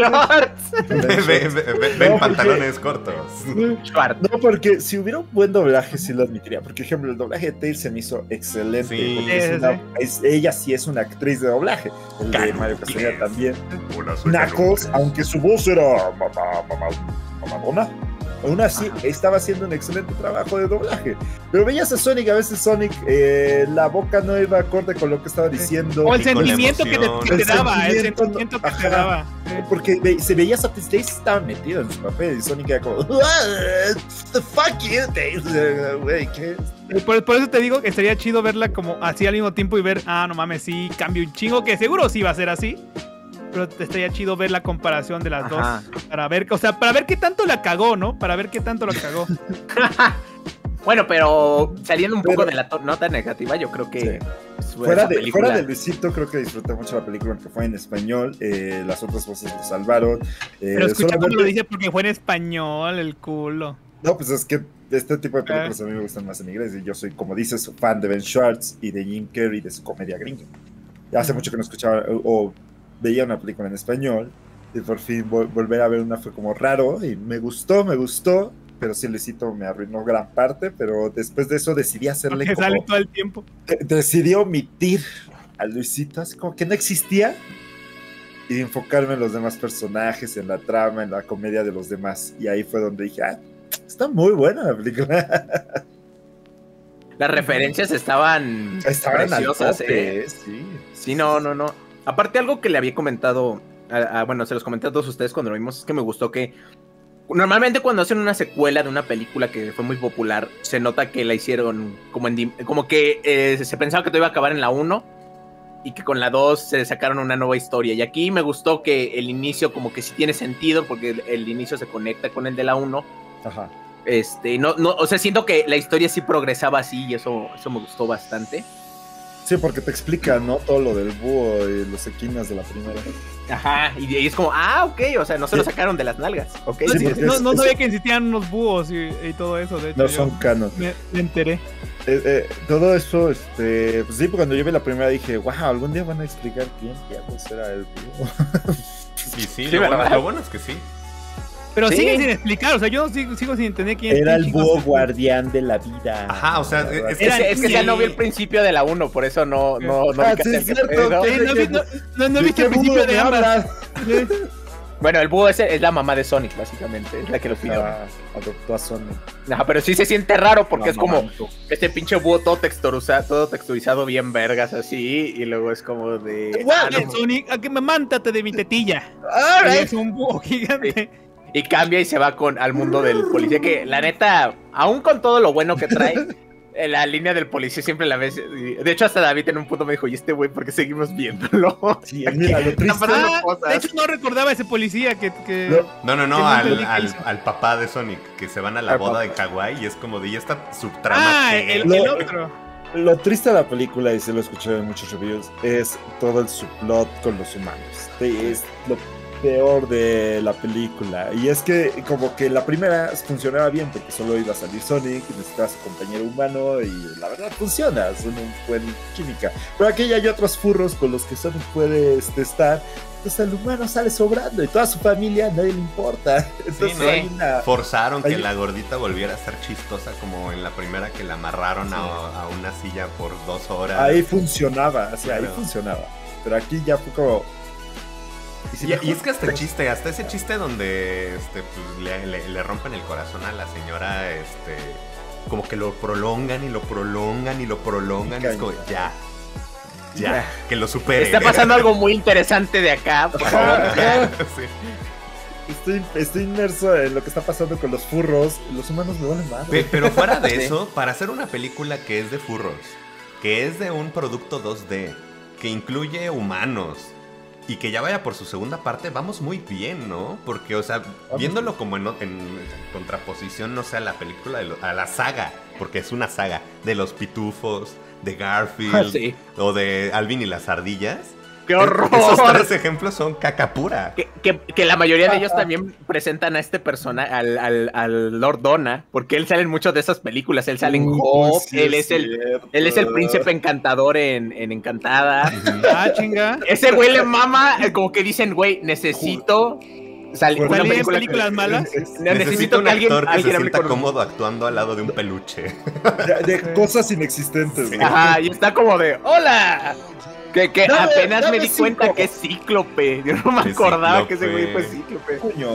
ven pantalones cortos.
No, porque si hubiera un buen doblaje sí lo admitiría. Porque, por ejemplo, el doblaje de Tails se me hizo excelente.
Sí.
Ella sí es una actriz de doblaje. El de Mario Castañeda también. Knuckles, aunque su voz era mamadona. Aún así, estaba haciendo un excelente trabajo de doblaje. Pero veías a Sonic, a veces Sonic, la boca no iba acorde con lo que estaba diciendo.
O el sentimiento que te daba, el sentimiento que te daba.
Porque se veía a Stace estaba metido en su papel y Sonic era como, the fuck you, güey, ¿qué es?
Por eso te digo que estaría chido verla como así al mismo tiempo y ver, no mames, sí, cambio un chingo, que seguro sí va a ser así. Pero estaría chido ver la comparación de las dos. Para ver, para ver qué tanto la cagó, ¿no? Para ver qué tanto la cagó.
Bueno, pero saliendo un poco de la nota negativa, yo creo que
fuera de Luisito, creo que disfruté mucho la película que fue en español. Las otras voces lo salvaron.
Pero escucha cómo lo dice porque fue en español, el culo.
No, pues es que este tipo de películas a mí me gustan más en inglés. Y yo soy, como dices, fan de Ben Schwartz y de Jim Carrey, de su comedia gringa. Hace mucho que no escuchaba o veía una película en español y por fin volver a ver una fue como raro y me gustó, pero sí Luisito me arruinó gran parte, pero después de eso decidí hacerle
como... sale todo el tiempo.
Decidí omitir a Luisito, así como que no existía y enfocarme en los demás personajes, en la trama, en la comedia de los demás, y ahí fue donde dije, está muy buena la película.
Las referencias estaban preciosas, Sí, no. Aparte, algo que le había comentado, bueno, se los comenté a todos ustedes cuando lo vimos, es que me gustó que normalmente cuando hacen una secuela de una película que fue muy popular, se nota que la hicieron como que se pensaba que todo iba a acabar en la 1 y que con la 2 se sacaron una nueva historia. Y aquí me gustó que el inicio como que sí tiene sentido porque el inicio se conecta con el de la 1.
Ajá.
O sea, siento que la historia sí progresaba así y eso me gustó bastante.
Sí, porque te explica, ¿no? Todo lo del búho y los equinas de la primera.
Ajá, y es como, ok, o sea, no se lo sacaron de las nalgas, ¿ok?
Sí, no sabía que existían unos búhos y todo eso, de hecho.
No son canon.
Me enteré.
Todo eso, pues sí, cuando yo vi la primera dije, wow, algún día van a explicar quién era el búho.
Y sí, lo bueno es que sí.
Pero sigue sin explicar, o sea, yo sigo sin entender quién
era el búho guardián de la vida.
Ajá, o sea,
es que ya no vi el principio de la 1, por eso no
sí, es cierto.
No he visto el principio de ambas.
Bueno, el búho es la mamá de Sonic, básicamente, es la que lo pidió.
Adoptó a Sonic.
Ajá, pero sí se siente raro porque es como este pinche búho todo texturizado bien vergas así, y luego es como de...
Sonic, a que me mántate de mi tetilla. Es un búho gigante.
Sí. Y cambia y se va al mundo del policía, que la neta, aún con todo lo bueno que trae, la línea del policía siempre la ves. De hecho, hasta David en un punto me dijo, ¿y este güey por qué seguimos viéndolo?
Sí, mira, lo triste.
De hecho, no recordaba ese policía que
No, al papá de Sonic, que se van a la boda de Hawái y es como de, ya está subtrama.
El otro.
Lo triste de la película, y se lo escuché en muchos reviews, es todo el subplot con los humanos. Es lo peor de la película, y es que como que la primera funcionaba bien porque solo iba a salir Sonic y necesitabas a compañero humano y la verdad funciona, son un buen química, pero aquí ya hay otros furros con los que Sonic puede estar, entonces el humano sale sobrando y toda su familia a nadie le importa. Entonces
forzaron que la gordita volviera a ser chistosa como en la primera, que la amarraron a una silla por 2 horas.
Ahí funcionaba, ahí funcionaba, pero aquí ya fue como...
Y es que hasta ese chiste donde pues, le rompen el corazón a la señora, como que lo prolongan y lo prolongan y lo prolongan, es como ya, que lo supere.
Está pasando algo muy interesante de acá, por favor.
Sí.
Estoy inmerso en lo que está pasando con los furros. Los humanos me valen madre.
Pero fuera de eso, para hacer una película que es de furros, que es de un producto 2D, que incluye humanos y que ya vaya por su segunda parte, vamos muy bien, ¿no? Porque, o sea, viéndolo como en contraposición, no sé, a la película, a la saga, porque es una saga, de los pitufos, de Garfield, o de Alvin y las ardillas.
¡Qué horror!
Esos 3 ejemplos son caca pura.
Que la mayoría de ellos también presentan a este personaje, al Lord Donna, porque él sale en muchas de esas películas. Él sale en Hope, sí, él es el príncipe encantador en Encantada.
Chinga.
Ese güey le mama, como que dicen, güey, necesito salir
en películas malas.
Necesito un actor que se sienta cómodo actuando al lado de un peluche.
De cosas inexistentes.
Ajá, y está como de, ¡hola! Que apenas me di cuenta que es Cíclope. Yo no me acordaba que ese güey fue Cíclope.
Coño,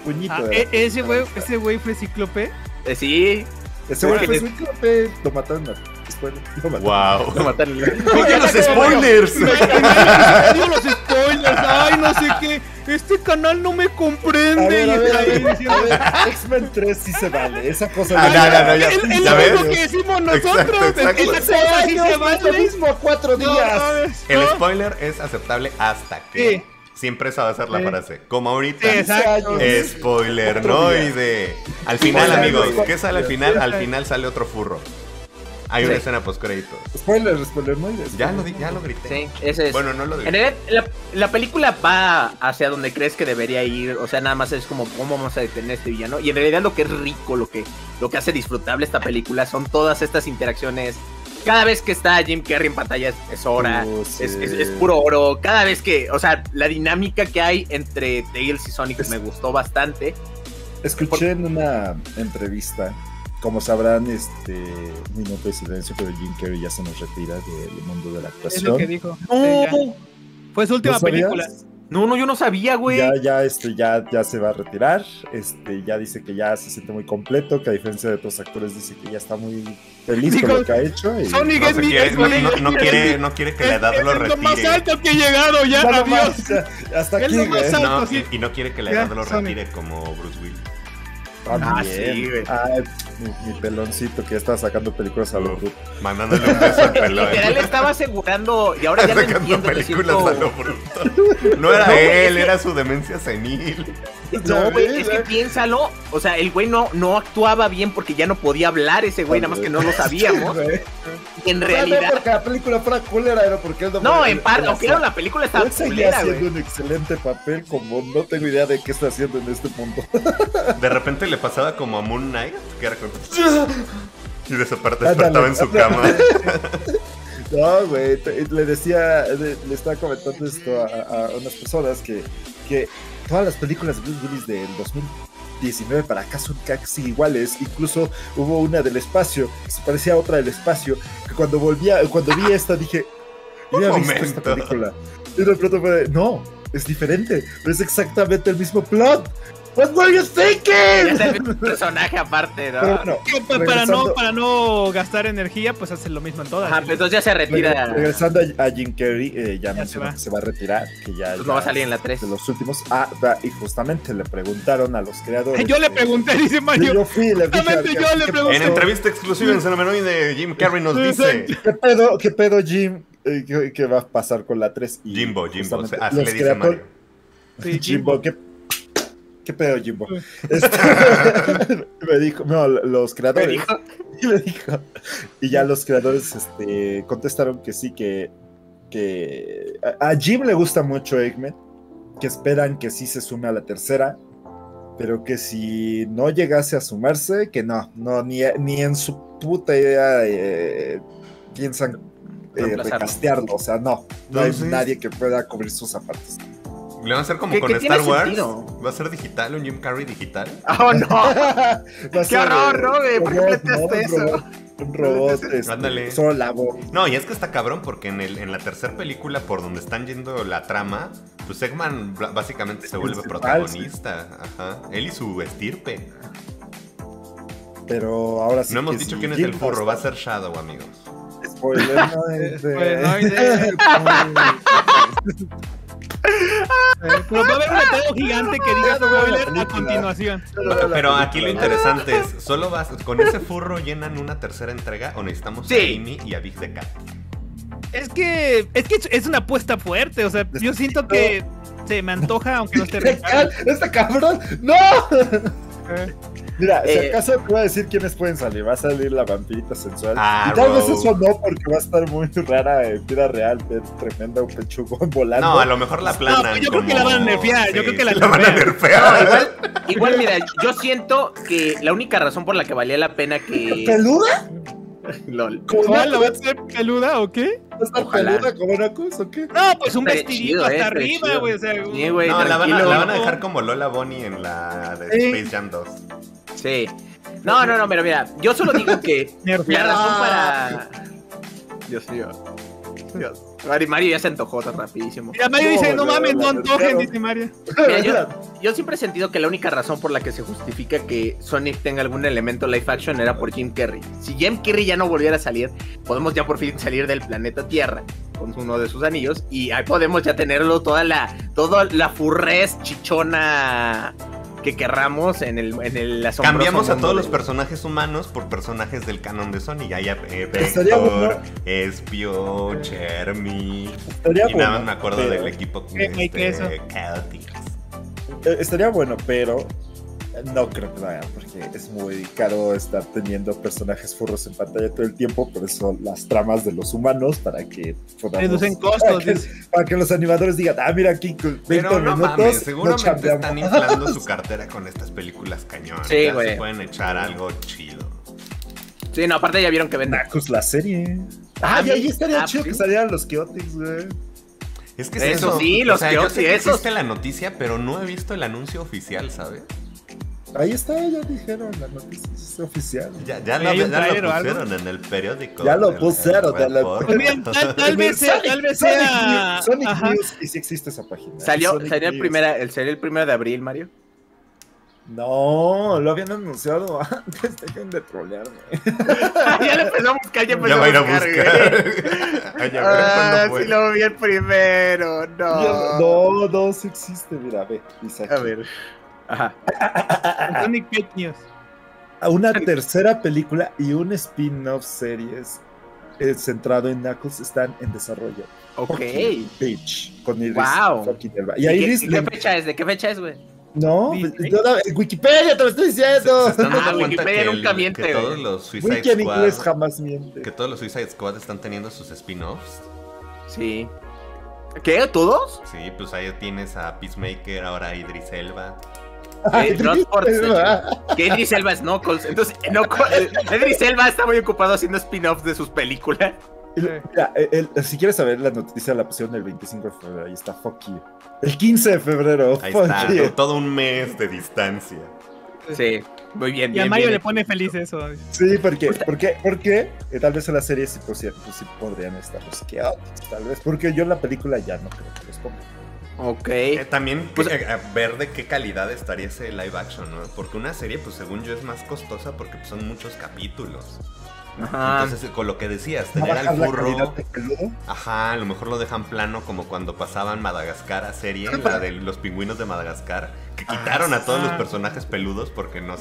puñito.
¿Ese güey fue Cíclope?
Sí.
Ese güey fue Cíclope. Lo mataron.
Wow.
Lo mataron.
Oye, los spoilers.
Digo los spoilers. Ay, no sé qué. Este canal no me comprende.
A ver, X-Men 3 sí se vale. Esa cosa.
No,
es lo mismo que decimos nosotros.
Exacto.
Esa cosa sí se vale.
Lo mismo a 4 días.
El spoiler es aceptable hasta que. Siempre esa va a ser la frase. Como ahorita.
Exacto.
Spoilernoide. Al final, amigos, ¿qué sale al final? Al final sale otro furro. Hay una escena postcrédito.
Spoiler, ¿no?
Ya lo grité.
Sí, ese es.
Bueno, no lo grité.
En realidad, la película va hacia donde crees que debería ir. O sea, nada más es como, ¿cómo vamos a detener a este villano? Y en realidad lo que es rico, lo que hace disfrutable esta película son todas estas interacciones. Cada vez que está Jim Carrey en pantalla es hora,
sí.
es puro oro. Cada vez que, o sea, la dinámica que hay entre Tails y Sonic me gustó bastante.
Escuché en una entrevista, como sabrán, minuto de silencio, pero Jim Carrey ya se nos retira del mundo de la actuación.
Es lo que dijo.
No.
Fue su última película.
No, yo no sabía, güey.
Ya se va a retirar. Ya dice que ya se siente muy completo, que a diferencia de otros actores dice que ya está muy feliz con lo que ha hecho. Y
Sonic
no quiere que la edad lo retire.
Es lo más alto que he llegado ya, adiós.
Hasta aquí, güey.
Y no quiere que la edad lo retire como Bruce Willis.
Sí, güey.
Mi peloncito que ya estaba sacando películas a lo bruto.
Mandándole un beso al pelón.
Literal estaba asegurando, y ahora ya lo entiendo.
Películas a lo bruto. No era él, era su demencia senil.
No, güey, es que piénsalo. O sea, el güey no actuaba bien porque ya no podía hablar ese güey, nada más que no lo sabíamos. Y en realidad.
No porque la película fuera culera, era porque él
no, en parte, aunque la película estaba culera, güey.
haciendo un excelente papel, como no tengo idea de qué está haciendo en este punto.
De repente le pasaba como a Moon Knight, que era como. Y despertaba en su cama.
No, güey, le estaba comentando esto a unas personas que todas las películas de Bruce Willis del 2019 para acá son casi iguales. Incluso hubo una del espacio que se parecía a otra del espacio, que cuando vi esta dije, ya he visto esta película. Y de pronto fue, no, es diferente, pero es exactamente el mismo plot. What were you thinking?
Es el personaje aparte, ¿no?
Pero bueno,
para no gastar energía, pues hace lo mismo en todas.
Ajá, entonces ya se retira.
Regresando a Jim Carrey, ya mencionó que se va a retirar, que ya,
pues no va a salir en la 3.
De los últimos. Y justamente le preguntaron a los creadores.
Yo le pregunté, dice Mario.
Yo fui, le
pregunté. En entrevista exclusiva en Xenomenoide, Jim Carrey nos dice:
¿Qué pedo, Jim? ¿Qué va a pasar con la 3? Y
Jimbo, así le dice Mario.
Sí, Jimbo, ¿Qué pedo, Jimbo? Me dijo, no, los creadores. Me dijo. Y ya los creadores contestaron que sí, que a Jim le gusta mucho Eggman, que esperan que sí se sume a la tercera, pero que si no llegase a sumarse, que no, ni en su puta idea piensan recastearlo. O sea, no hay nadie que pueda cubrir sus zapatos.
Le van a hacer como con Star Wars. ¿Va a ser digital, un Jim Carrey digital?
¡Oh, no! ¡Qué horror, no, güey! ¿Por qué planteaste eso?
Un robot,
ándale.
Solo la voz.
No, y es que está cabrón porque en la tercera película, por donde están yendo la trama, pues Eggman básicamente se vuelve protagonista. Sí. Ajá. Él y su estirpe.
Pero ahora sí.
No hemos dicho quién es el furro, va a ser Shadow, amigos.
Spoiler,
Pero va a haber un letrero gigante que diga spoiler a continuación.
Pero aquí lo interesante es, ¿solo con ese furro llenan una tercera entrega o necesitamos a Amy y a Big the Cat?
Es que es una apuesta fuerte, o sea, yo siento que se me antoja aunque no esté
real. ¡Este cabrón! ¡No! Mira, si acaso te voy a decir quiénes pueden salir. Va a salir la vampirita sensual. Y tal vez eso no, porque va a estar muy rara en vida real. Ver tremendo pechugón volando.
No, a lo mejor la planan.
No, yo creo que la van a nerfear. Yo creo que la
van a nerfear.
Igual, mira, yo siento que la única razón por la que valía la pena que...
¿Peluda?
LOL.
¿La va a ser peluda o qué?
¿Va a estar peluda como una cosa o qué?
No, pues un vestidito hasta arriba, güey. O sea,
sí, güey.
No, la van a dejar como Lola Bunny en la de Space Jam 2.
Sí. No, pero mira, yo solo digo que la razón para... Dios mío. Dios. Mario ya se antojó tan rapidísimo.
Mira, Mario dice, no mames, no antojen, dice Mario.
Mira, yo siempre he sentido que la única razón por la que se justifica que Sonic tenga algún elemento live action era por Jim Carrey. Si Jim Carrey ya no volviera a salir, podemos ya por fin salir del planeta Tierra con uno de sus anillos y ahí podemos ya tenerlo toda la furrez chichona que querramos en el asombroso
cambiamos a
mundo
todos los personajes humanos por personajes del canon de Sonic. Ya
Estaría
Vector,
bueno.
Espio, Chermy.
Estaría
Y nada más
bueno,
me acuerdo
pero-
del equipo Celtics.
Estaría bueno, pero no creo que lo hagan porque es muy caro estar teniendo personajes furros en pantalla todo el tiempo. Por eso las tramas de los humanos para que podamos,
Reducen costos.
para que los animadores digan, mira aquí con 20
Pero no
minutos
mames,
no
seguramente
chambeamos.
están inflando su cartera con estas películas cañón.
Sí,
Ya
güey.
se pueden echar algo chido.
Sí, no, aparte ya vieron que venden.
Knuckles, la serie.
Ah,
Y ahí estaría chido
sí.
que salieran los Chaotix, güey.
Es que es
Eso sí, los
yo
Chaotix,
sé que
esos.
existe la noticia, pero no he visto el anuncio oficial, ¿sabes?
Ahí está, ya dijeron, la noticia es oficial.
Ya
¿Y
lo
hay un trailer o algo?
pusieron en el periódico.
Ya lo
el
pusieron, ya lo
report.
Pues bien, tal vez sea,
Sonic
ajá.
News, y sí existe esa página.
Salió
Sonic
el
News.
salió el 1 de abril, Mario.
No, lo habían anunciado antes, dejen de trolearme.
Ya le empezó a buscar,
Ya va a ir a buscar. Ay, a ver cuándo fue.
sí lo vi el primero,
No, sí existe, mira, ve, dice aquí.
A ver. Ajá.
Sonic Fake News.
Una tercera película y un spin-off series centrado en Knuckles están en desarrollo.
Ok.
Fucking Bitch, con Iris
Wow.
fucking Elba.
¿Y
Y a Iris
qué fecha es? ¿De qué fecha es, güey?
No,
Disney.
en Wikipedia te lo estoy diciendo.
Se están dando
Ah,
cuenta
Wikipedia
que,
nunca miente,
que todos
güey.
los Suicide
Wiki en inglés
Squad,
jamás miente.
que todos los Suicide Squad están teniendo sus spin-offs.
Sí. ¿Qué? ¿Todos?
Sí, pues ahí tienes a Peacemaker, ahora a Idris Elba.
Not for que Idris Elba es Knuckles. Entonces, Idris Elba está muy ocupado haciendo spin-offs de sus películas.
Mira, si quieres saber la noticia, la pusieron el 25 de febrero. Ahí está, fuck you. El 15 de febrero,
Ahí
fuck
está,
you.
todo un mes de distancia.
Sí, muy bien.
Y a
bien,
Mario
bien.
le pone feliz eso.
Sí, porque tal vez en la serie sí, pues, sí podrían estar los Chaotix, tal vez. Porque yo en la película ya no creo que los ponga.
Ok.
También
Pues-
ver de qué calidad estaría ese live action, ¿no? Porque una serie, pues según yo, es más costosa porque pues, son muchos capítulos.
Ajá.
Entonces, con lo que decías,
¿Va a
tener
bajar
al
la
furro,
calidad de peludo?
ajá, a lo mejor lo dejan plano como cuando pasaban Madagascar a serie, la de los pingüinos de Madagascar, que quitaron a todos los personajes peludos porque no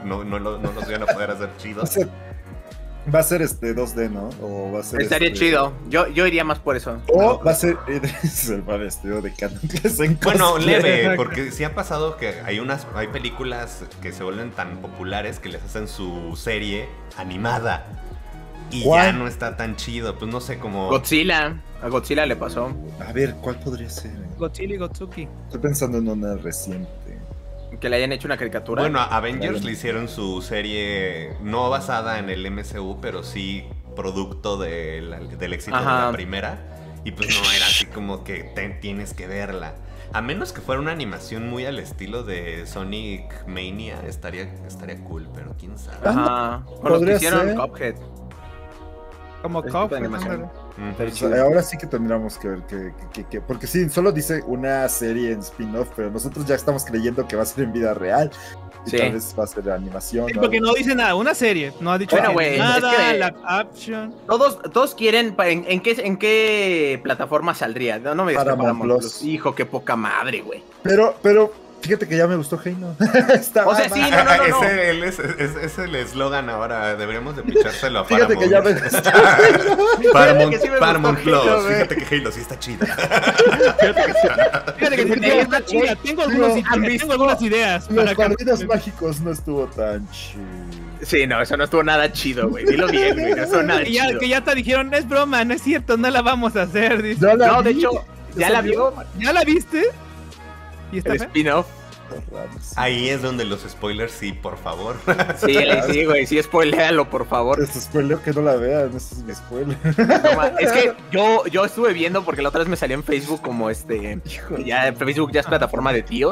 los iban a poder hacer chidos.
Va a ser 2D, ¿no? O va a ser
Estaría chido. Yo iría más por eso.
O va a ser el vestido de canon que se
Bueno,
cosplay.
leve, porque sí ha pasado que hay películas que se vuelven tan populares que les hacen su serie animada. Y
¿Cuál?
ya no está tan chido, pues no sé cómo...
Godzilla. A Godzilla le pasó.
A ver, ¿cuál podría ser?
Godzilla y Gotsuki.
Estoy pensando en una reciente.
Que le hayan hecho una caricatura.
Bueno, a Avengers
Claro.
le hicieron su serie no basada en el MCU, pero sí producto del éxito de
Ajá.
la primera. Y pues no era así como que tienes que verla. A menos que fuera una animación muy al estilo de Sonic Mania, estaría cool, pero quién sabe.
Ajá. Con los que
Podría
hicieron
ser.
Cuphead.
Como
Ese tipo
Cop.
de animación.
Ujú.
O sea, ahora sí que tendríamos que ver que porque sí, solo dice una serie en spin-off, pero nosotros ya estamos creyendo que va a ser en vida real. Y
Sí.
tal vez va a ser animación.
Sí,
¿no?
porque no dice nada, una serie. No ha dicho
Bueno,
que
güey,
nada,
es que-
la action.
Todos quieren. ¿En qué plataforma saldría? No me digas que
Paramount
Paramount
Plus.
Plus. Hijo, qué poca madre, güey.
Pero fíjate que ya me gustó Heino.
O sea, sí, no.
Es el eslogan ahora, deberíamos de pichárselo a
Fíjate
Paramount.
que ya me gustó.
Paramount,
que sí me
Paramount
gustó
Plus,
Halo, güey.
fíjate que Halo sí está chida.
Fíjate que sí, está chida. Tengo algunas ideas.
Los
para
partidos mágicos no estuvo tan chido.
Sí, no, eso no estuvo nada chido, güey. Dilo bien, güey. No estuvo nada chido.
que ya te dijeron, es broma, no es cierto, no la vamos a hacer. Dice.
Yo la
No, de
vi.
hecho, ¿ya la vio?
¿Ya la viste? ¿Y está
El
fea?
spin-off.
Ahí es donde los spoilers, sí, por favor.
Sí, güey. Sí, spoiléalo, por favor.
Te spoileo que no la veas, no es mi spoiler.
No, es que yo estuve viendo porque la otra vez me salió en Facebook como
Híjole.
ya Facebook ya es plataforma de tíos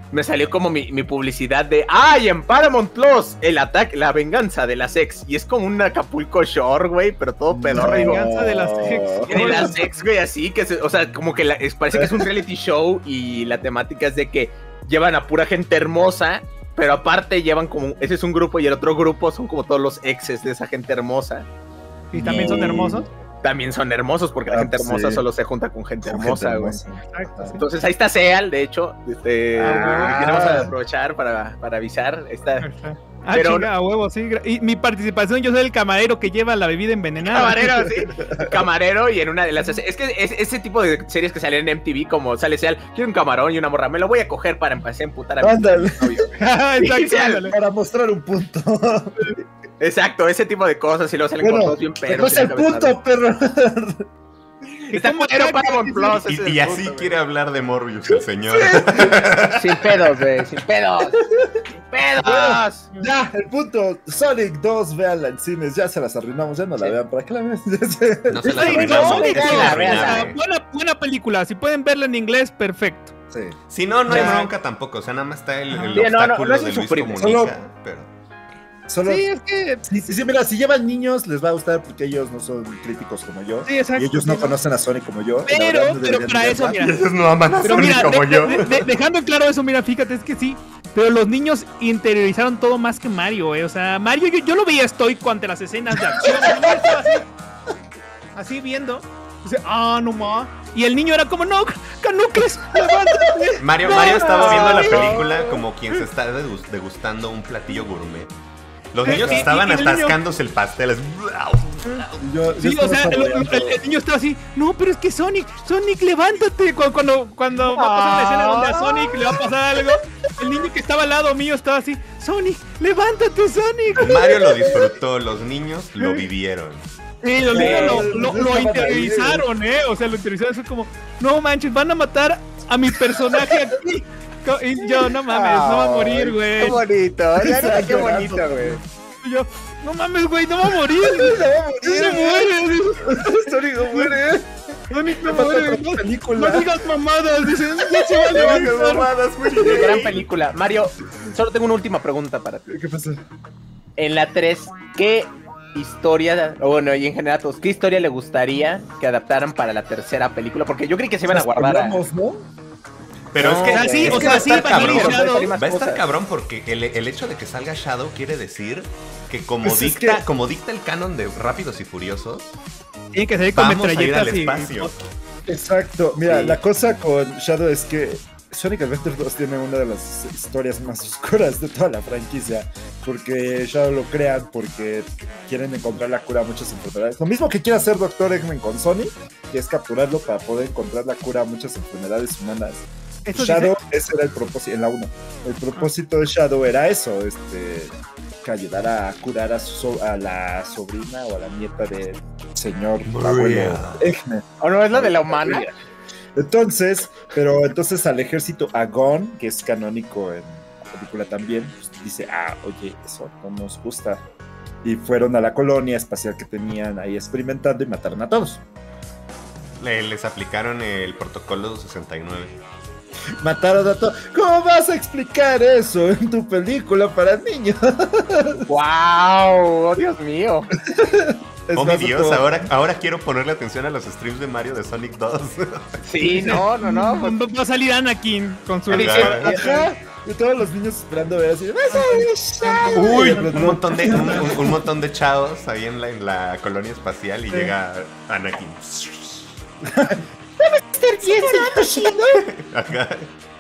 me salió como mi publicidad de ¡ay, en Paramount Plus! El ataque, la venganza de las ex. Y es como un Acapulco Shore, güey, pero todo pedorro.
La venganza de las ex.
De las ex, güey, así que, o sea, como que parece que es un reality show y la temática es de que llevan a pura gente hermosa, pero aparte llevan como, ese es un grupo y el otro grupo son como todos los exes de esa gente hermosa.
¿Y también son hermosos?
También son hermosos porque la gente hermosa solo se junta con gente hermosa, güey.
Exacto, sí.
Entonces ahí está Seal, de hecho. Queremos aprovechar para avisar.
Pero chinga, a huevo, sí. Y mi participación, yo soy el camarero que lleva la bebida envenenada.
Camarero, sí. Camarero y en una de las... Es que ese tipo de series que salen en MTV, como sale Seal, quiero un camarón y una morra, me lo voy a coger para empezar a emputar a mi novio.
Exacto,
para mostrar un punto.
Exacto, ese tipo de cosas y luego salen con todos bien pedos.
Es el punto, perro.
Está culero Paramount Plus.
Y así punto, quiere hablar de Morbius el señor.
Sin pedos, güey, sin pedos. Sin pedos.
Ya, el punto. Sonic 2, véanla en cines. Ya se las arruinamos, ya no la vean. ¿Para qué la vean?
No se las arruinamos.
Buena película. Si pueden verla en inglés, perfecto.
Sí.
Si no, no hay bronca tampoco. O sea, nada más está el obstáculo de Luis Comunica. Pero...
Solo,
sí, es que...
Sí, mira, si llevan niños les va a gustar porque ellos no son críticos como yo.
Sí, exacto.
Y ellos no conocen a Sonic como yo.
Pero para eso, mira.
Y ellos no aman a Sonic como yo.
Dejando en claro eso, mira, fíjate, es que sí. Pero los niños interiorizaron todo más que Mario, O sea, Mario, yo lo veía estoico ante las escenas de acción. así viendo. Dice, no más. Y el niño era como, no, Canucles, levántate.
Mario estaba viendo la película como quien se está degustando un platillo gourmet. Los niños estaban atascándose el pastel.
Sí, o sea, el niño estaba así, no, pero es que Sonic, levántate. Cuando va a pasar la escena donde a Sonic le va a pasar algo, el niño que estaba al lado mío estaba así, Sonic, levántate, Sonic.
Mario lo disfrutó, los niños lo vivieron.
Sí, los niños lo interiorizaron, O sea, lo interiorizaron, fue como, no manches, van a matar a mi personaje aquí. Y yo, no mames, no va a morir, güey.
Qué bonito, qué bonito, güey.
Y yo, no mames, güey, no va a morir. No muere.
Sonic no muere.
Sonic no muere. No digas mamadas, dicen, no se vale.
No digas mamadas, güey.
Gran película. Mario, solo tengo una última pregunta para ti.
¿Qué pasa?
En la 3, ¿qué historia, bueno, y en general, qué historia le gustaría que adaptaran para la tercera película? Porque yo creí que se iban a guardar
¿no?
Pero es que, va a estar
cosas.
cabrón porque el hecho de que salga Shadow quiere decir que como dicta el canon de Rápidos y Furiosos,
tiene que salir con metralletas
al espacio.
Exacto. Mira, la cosa con Shadow es que Sonic Adventure 2 tiene una de las historias más oscuras de toda la franquicia, porque Shadow lo crean porque quieren encontrar la cura a muchas enfermedades. Lo mismo que quiere hacer Dr. Eggman con Sonic, que es capturarlo para poder encontrar la cura a muchas enfermedades humanas. Shadow, ese era el propósito, en la 1. El propósito de Shadow era eso, que ayudara a curar a la sobrina o a la nieta del señor abuelo Eggman.
¿O no es la de la humana?
Entonces al ejército Agon, que es canónico en la película también, pues dice, oye, eso no nos gusta. Y fueron a la colonia espacial que tenían ahí experimentando y mataron a todos.
Les aplicaron el protocolo 69.
Mataron a todos. ¿Cómo vas a explicar eso en tu película para niños?
¡Wow! ¡Oh, Dios mío!
Oh, mi Dios, ahora quiero ponerle atención a los streams de Mario de Sonic 2.
Sí, no.
Va a salir Anakin con su...
Ajá. Y todos los niños esperando ver así.
Uy, un montón de chavos ahí en la colonia espacial y llega Anakin. Acá.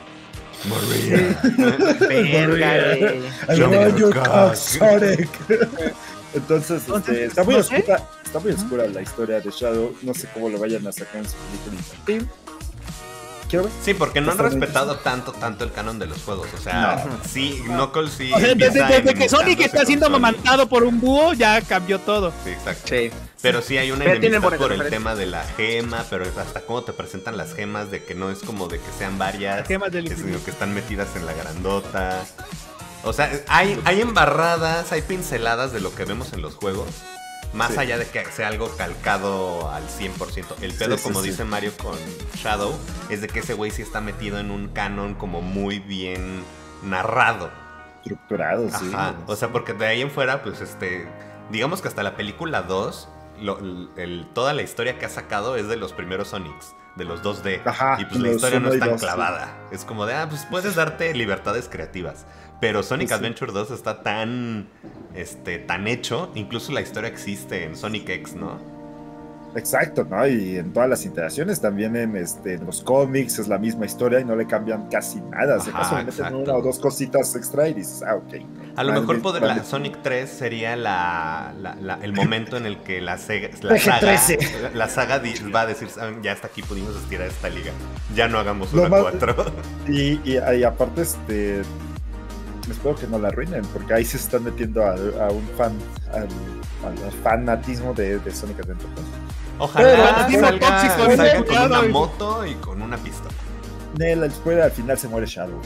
Maria. Sonic. Entonces, está muy oscura la historia de Shadow. No sé cómo lo vayan a sacar en su película infantil.
Sí, porque no han respetado tanto el canon de los juegos. O sea, sí, Knuckles sí.
O sea, desde que Sonic está siendo amamantado por un búho, ya cambió todo.
Sí, exacto.
Sí.
Pero sí hay una enemistad por el tema de la gema, pero hasta cómo te presentan las gemas, de que no es como de que sean varias, sino que están metidas en la grandota. O sea, hay embarradas, hay pinceladas de lo que vemos en los juegos, Más allá de que sea algo calcado al 100%. El pedo, como dice Mario con Shadow, es de que ese güey sí está metido en un canon como muy bien narrado.
Estructurado, sí.
Ajá. O sea, porque de ahí en fuera, pues digamos que hasta la película 2, toda la historia que ha sacado es de los primeros Sonics, de los 2D.
Ajá,
y pues la historia no es tan
2,
clavada. Sí. Es como de, pues puedes darte libertades creativas. Pero Sonic Adventure 2 está tan hecho, incluso la historia existe en Sonic X, ¿no?
Exacto, ¿no? Y en todas las iteraciones, también en los cómics es la misma historia y no le cambian casi nada. Se acaso le meten una o dos cositas extra y dices, ok.
A lo mejor la Sonic 3 sería el momento en el que la saga va a decir, ya hasta aquí pudimos estirar esta liga. Ya no hagamos una 4.
Y aparte, espero que no la arruinen, porque ahí se están metiendo a un al fanatismo de Sonic Adventure 2.
Ojalá salga con una moto y con una pistola.
Después al final se muere Shadow.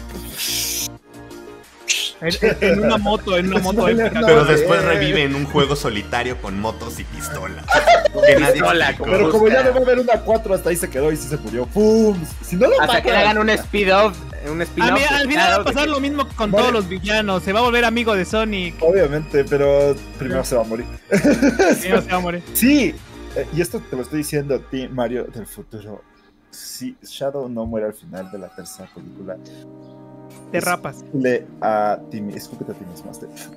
En una moto épica.
Pero después revive en un juego solitario con motos y pistola. Que nadie
pero como ya no va a haber una 4, hasta ahí se quedó y sí se murió. ¡Pum! Si no lo
hasta que le hagan un speed-off.
Al final va a pasar lo mismo con todos los villanos. Se va a volver amigo de Sonic.
Obviamente, pero primero se va a morir. Sí, y esto te lo estoy diciendo a ti, Mario, del futuro. Si Shadow no muere al final de la tercera película,
te rapas.
Escúpete a ti mismo.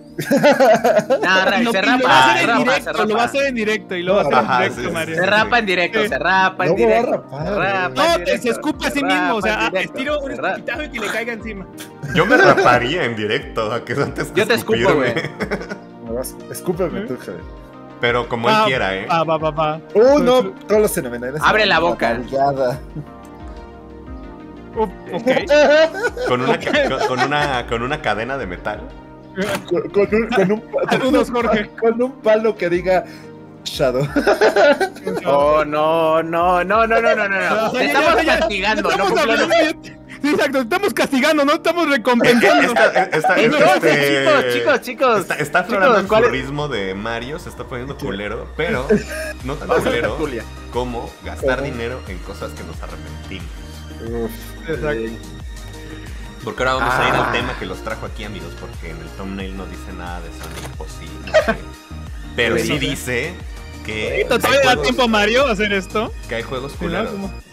Lo va a hacer en directo y lo va a hacer en directo, Mario.
Se rapa en directo, se rapa en directo.
Se escupe a sí mismo, o sea, estiro un escupitajo y que le caiga encima.
Yo me raparía en directo, a que antes
yo te escupo, güey.
Escúpeme tú, Javier.
Pero como él quiera,
no, todos los fenomenales.
Abre la boca.
Okay.
Con una cadena de metal.
Con un palo que diga Shadow.
No. Estamos castigando,
Exacto, estamos castigando, no estamos recompensando.
Chicos.
Está aflorando el currismo de Mario, se está poniendo culero, pero no tan culero como gastar dinero en cosas que nos arrepentimos.
Exacto.
Porque ahora vamos a ir al tema que los trajo aquí, amigos, porque en el thumbnail no dice nada de Sonic, o sí, no sé. Pero sí dice que...
¿Todavía da tiempo a Mario a hacer esto?
Que hay juegos culeros.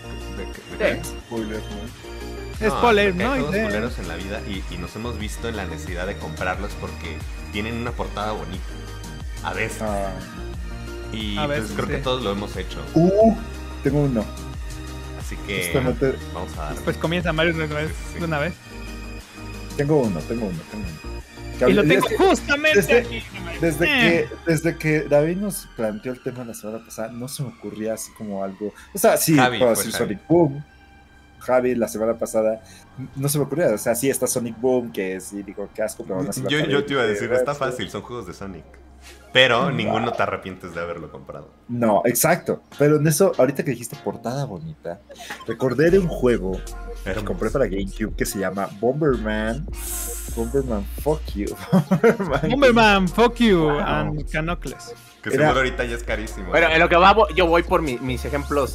Spoiler,
¿no? Hay juegos culeros en la vida y nos hemos visto en la necesidad de comprarlos porque tienen una portada bonita. A veces. Y pues creo que todos lo hemos hecho.
Tengo uno.
Así que vamos a dar.
Pues comienza Mario de una vez.
Tengo uno.
Y lo tengo justamente aquí.
Desde que David nos planteó el tema la semana pasada, no se me ocurría así como algo. O sea, sí, puedo decir Sonic Boom. Javi, la semana pasada, no se me ocurría. O sea, sí está Sonic Boom, que sí, digo, qué asco, pero
yo te iba a decir, está fácil, son juegos de Sonic. Pero ninguno te arrepientes de haberlo comprado.
No, exacto. Pero en eso, ahorita que dijiste portada bonita, recordé de un juego que compré para GameCube que se llama Bomberman Fuck You.
Bomberman Fuck You and Canocles.
Que seguro ahorita ya es carísimo.
Bueno, en lo que va, yo voy por mis ejemplos.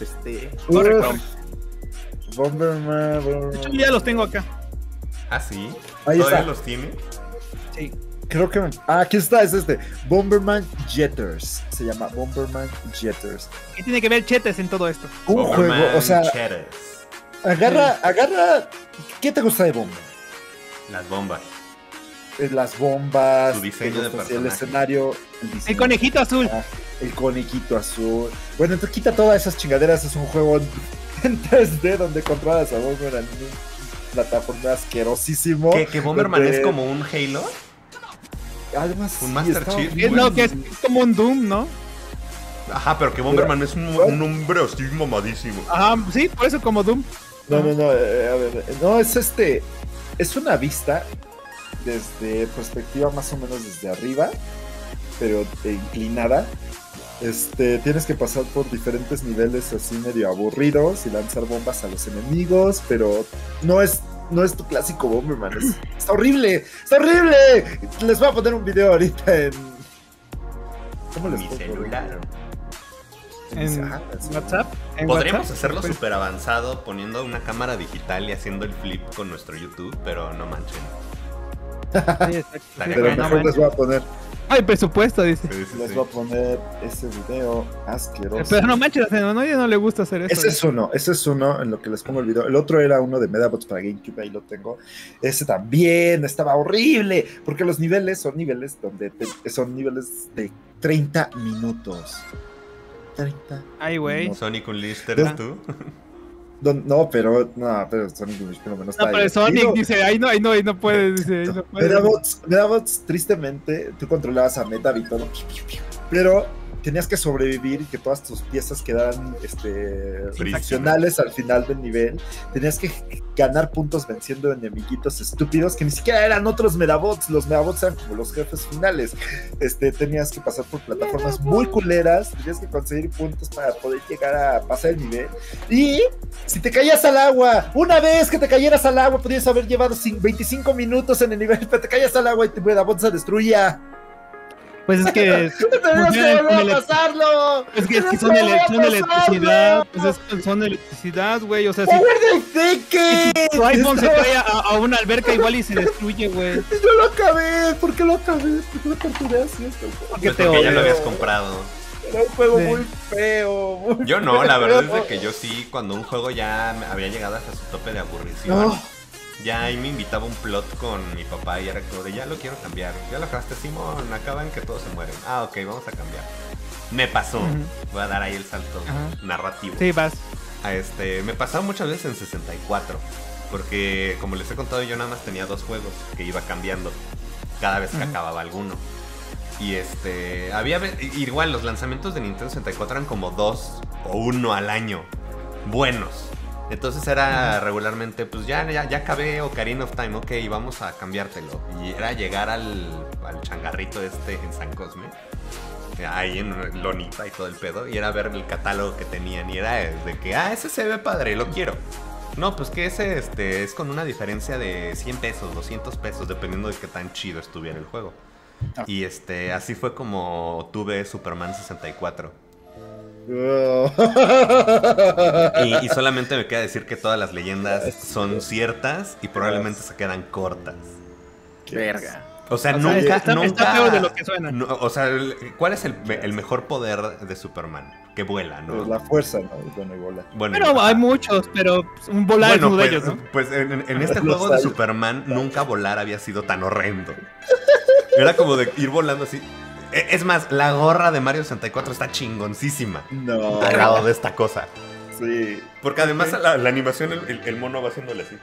Bomberman.
De hecho, ya los tengo acá.
¿Ah, sí?
Ahí
¿Todavía
está.
los tiene?
Sí.
Creo que... aquí está, es Bomberman Jetters. Se llama Bomberman Jetters.
¿Qué tiene que ver Chetes en todo esto?
Un juego, o sea... Agarra... ¿Qué te gusta de Bomberman?
Las bombas.
Las bombas,
su diseño de personaje.
El escenario,
el conejito azul.
El conejito azul. Bueno, entonces quita todas esas chingaderas. Es un juego en 3D donde controlas a Bomberman en un plataforma asquerosísimo.
¿Que Bomberman es como un Halo?
Algo así.
Un Master Chief.
No, que es como un Doom, ¿no?
Ajá, pero que Bomberman es un hombre así mamadísimo.
Ajá, sí, por eso como Doom.
No, a ver, no, es una vista desde perspectiva más o menos desde arriba, pero inclinada. Tienes que pasar por diferentes niveles así medio aburridos y lanzar bombas a los enemigos, pero no es tu clásico Bomberman. Está horrible. Les voy a poner un video ahorita ¿Cómo les
mi
pongo?
celular.
¿En WhatsApp?
Podríamos hacerlo súper avanzado poniendo una cámara digital y haciendo el flip con nuestro YouTube, pero no manchen.
Sí, exacto.
Pero mejor les voy a poner.
Ay, presupuesto, dice.
Les voy a poner ese video asqueroso.
Pero no manches, a nadie no le gusta hacer eso.
Ese es uno en lo que les pongo el video. El otro era uno de Medabots para GameCube, ahí lo tengo. Ese también estaba horrible, porque los niveles son niveles son niveles de 30 minutos. 30.
Ay, güey.
Sonic Unleashed, ¿tú?
No, pero Sonic por lo menos
no,
está
pero Sonic dice, ahí no puede, dice, ahí no puede.
Medabots, tristemente, tú controlabas a Medab y todo, pero tenías que sobrevivir y que todas tus piezas quedaran funcionales al final del nivel. Tenías que ganar puntos venciendo enemiguitos estúpidos que ni siquiera eran otros Medabots. Los Medabots eran como los jefes finales. Tenías que pasar por plataformas muy culeras, tenías que conseguir puntos para poder llegar a pasar el nivel. Y si te caías al agua, una vez que te cayeras al agua, podías haber llevado 25 minutos en el nivel, pero te caías al agua y tu Medabot se destruía.
Pues es que
¡Tenemos que volver a pasarlo!
Es que son electricidad, pues son electricidad, güey, o sea, si tu iPhone se cae a una alberca igual y se destruye, güey.
Yo lo acabé, ¿por qué lo acabé? ¿Por qué lo torturé así esto?
Porque ya lo habías comprado.
Era un juego muy feo.
Yo no, la verdad es de que yo sí, cuando un juego ya había llegado hasta su tope de aburrición, ya ahí me invitaba un plot con mi papá y era como de, ya lo quiero cambiar. Ya lo acabaste, Simón, acaban que todos se mueren. Ah, ok, vamos a cambiar. Me pasó. Voy a dar ahí el salto narrativo.
Sí, vas.
Me pasaba muchas veces en 64. Porque, como les he contado, yo nada más tenía 2 juegos que iba cambiando cada vez que acababa alguno. Y había igual los lanzamientos de Nintendo 64 eran como 2 o 1 al año. Buenos. Entonces era regularmente, pues ya acabé Ocarina of Time, ok, vamos a cambiártelo. Y era llegar al changarrito en San Cosme, ahí en Lonita y todo el pedo, y era ver el catálogo que tenían, y era de que, ese se ve padre, lo quiero. No, pues que ese es con una diferencia de 100 pesos, 200 pesos, dependiendo de qué tan chido estuviera el juego. Y así fue como tuve Superman 64. Y solamente me queda decir que todas las leyendas son ciertas y probablemente se quedan cortas.
Verga.
O sea, nunca...
Está peor de lo que suena.
O sea, ¿cuál es el mejor poder de Superman? Que vuela, ¿no?
Pues la fuerza, ¿no? Bueno, y vola.
Pero hay muchos, pero un volar es uno de ellos, ¿no?
Pues en este juego de Superman, nunca volar había sido tan horrendo. Era como de ir volando así. Es más, la gorra de Mario 64 está chingoncísima.
No.
Al lado de esta cosa.
Sí.
Porque además la animación, el mono va haciéndole así.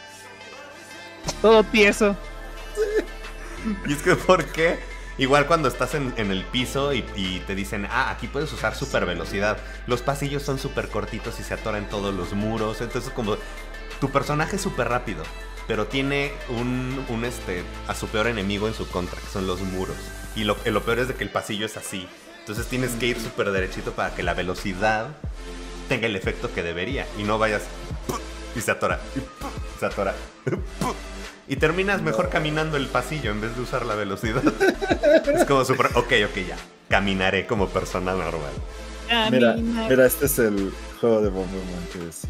Todo tieso.
Y es que, ¿por qué? Igual cuando estás en el piso y te dicen, aquí puedes usar super velocidad. Los pasillos son súper cortitos y se atoran todos los muros. Entonces, como tu personaje es súper rápido, pero tiene a su peor enemigo en su contra, que son los muros. Y lo peor es de que el pasillo es así. Entonces tienes que ir súper derechito para que la velocidad tenga el efecto que debería. Y no vayas y se atora. Se atora. Y terminas mejor caminando el pasillo en vez de usar la velocidad. Es como súper... Ok, ya. Caminaré como persona normal.
Mira, este es el juego de Bomberman que decía.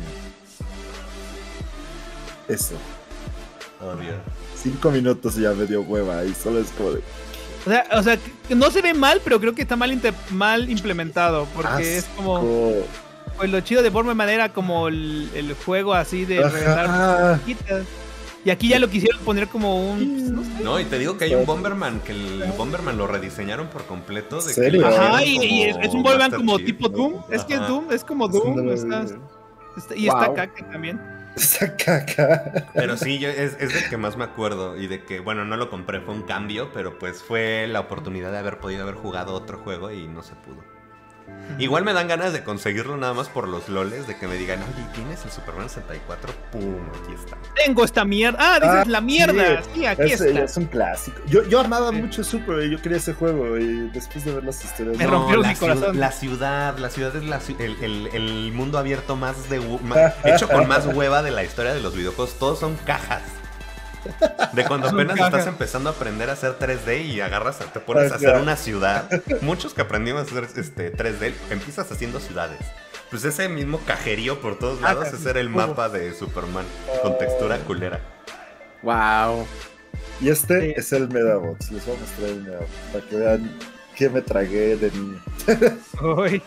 Eso.
Oh, Dios.
5 minutos y ya me dio hueva y solo es como de...
O sea, no se ve mal, pero creo que está mal implementado. Porque es como... Pues lo chido de Bomberman era como el juego así de reventar chiquitas. Y aquí ya lo quisieron poner como un... Pues, no sé.
No, y te digo que hay un Bomberman, que el Bomberman lo rediseñaron por completo.
¿En serio?
Ajá, y es un Bomberman como tipo Doom. Es que es Doom, es como Doom. Está caca también.
Está caca.
Pero sí, es del que más me acuerdo. Y de que, bueno, no lo compré, fue un cambio, pero pues fue la oportunidad de haber podido haber jugado otro juego y no se pudo. Igual me dan ganas de conseguirlo nada más por los loles, de que me digan, oye, ¿tienes el Superman 64? ¡Pum! Aquí está.
Tengo esta mierda. Dices la mierda. Sí, aquí está.
Es un clásico. Yo amaba mucho Super, yo quería ese juego y después de ver las historias...
Me rompieron mi corazón.
La ciudad es el mundo abierto hecho con más hueva de la historia de los videojuegos. Todos son cajas. De cuando apenas estás empezando a aprender a hacer 3D y te pones a hacer una ciudad. Muchos que aprendimos a hacer 3D, empiezas haciendo ciudades. Pues ese mismo cajerío por todos lados, ese era el mapa de Superman, con textura culera.
Wow.
Y este es el Medabots. Les voy a mostrar el Medabots para que vean qué me tragué de niño.
Uy.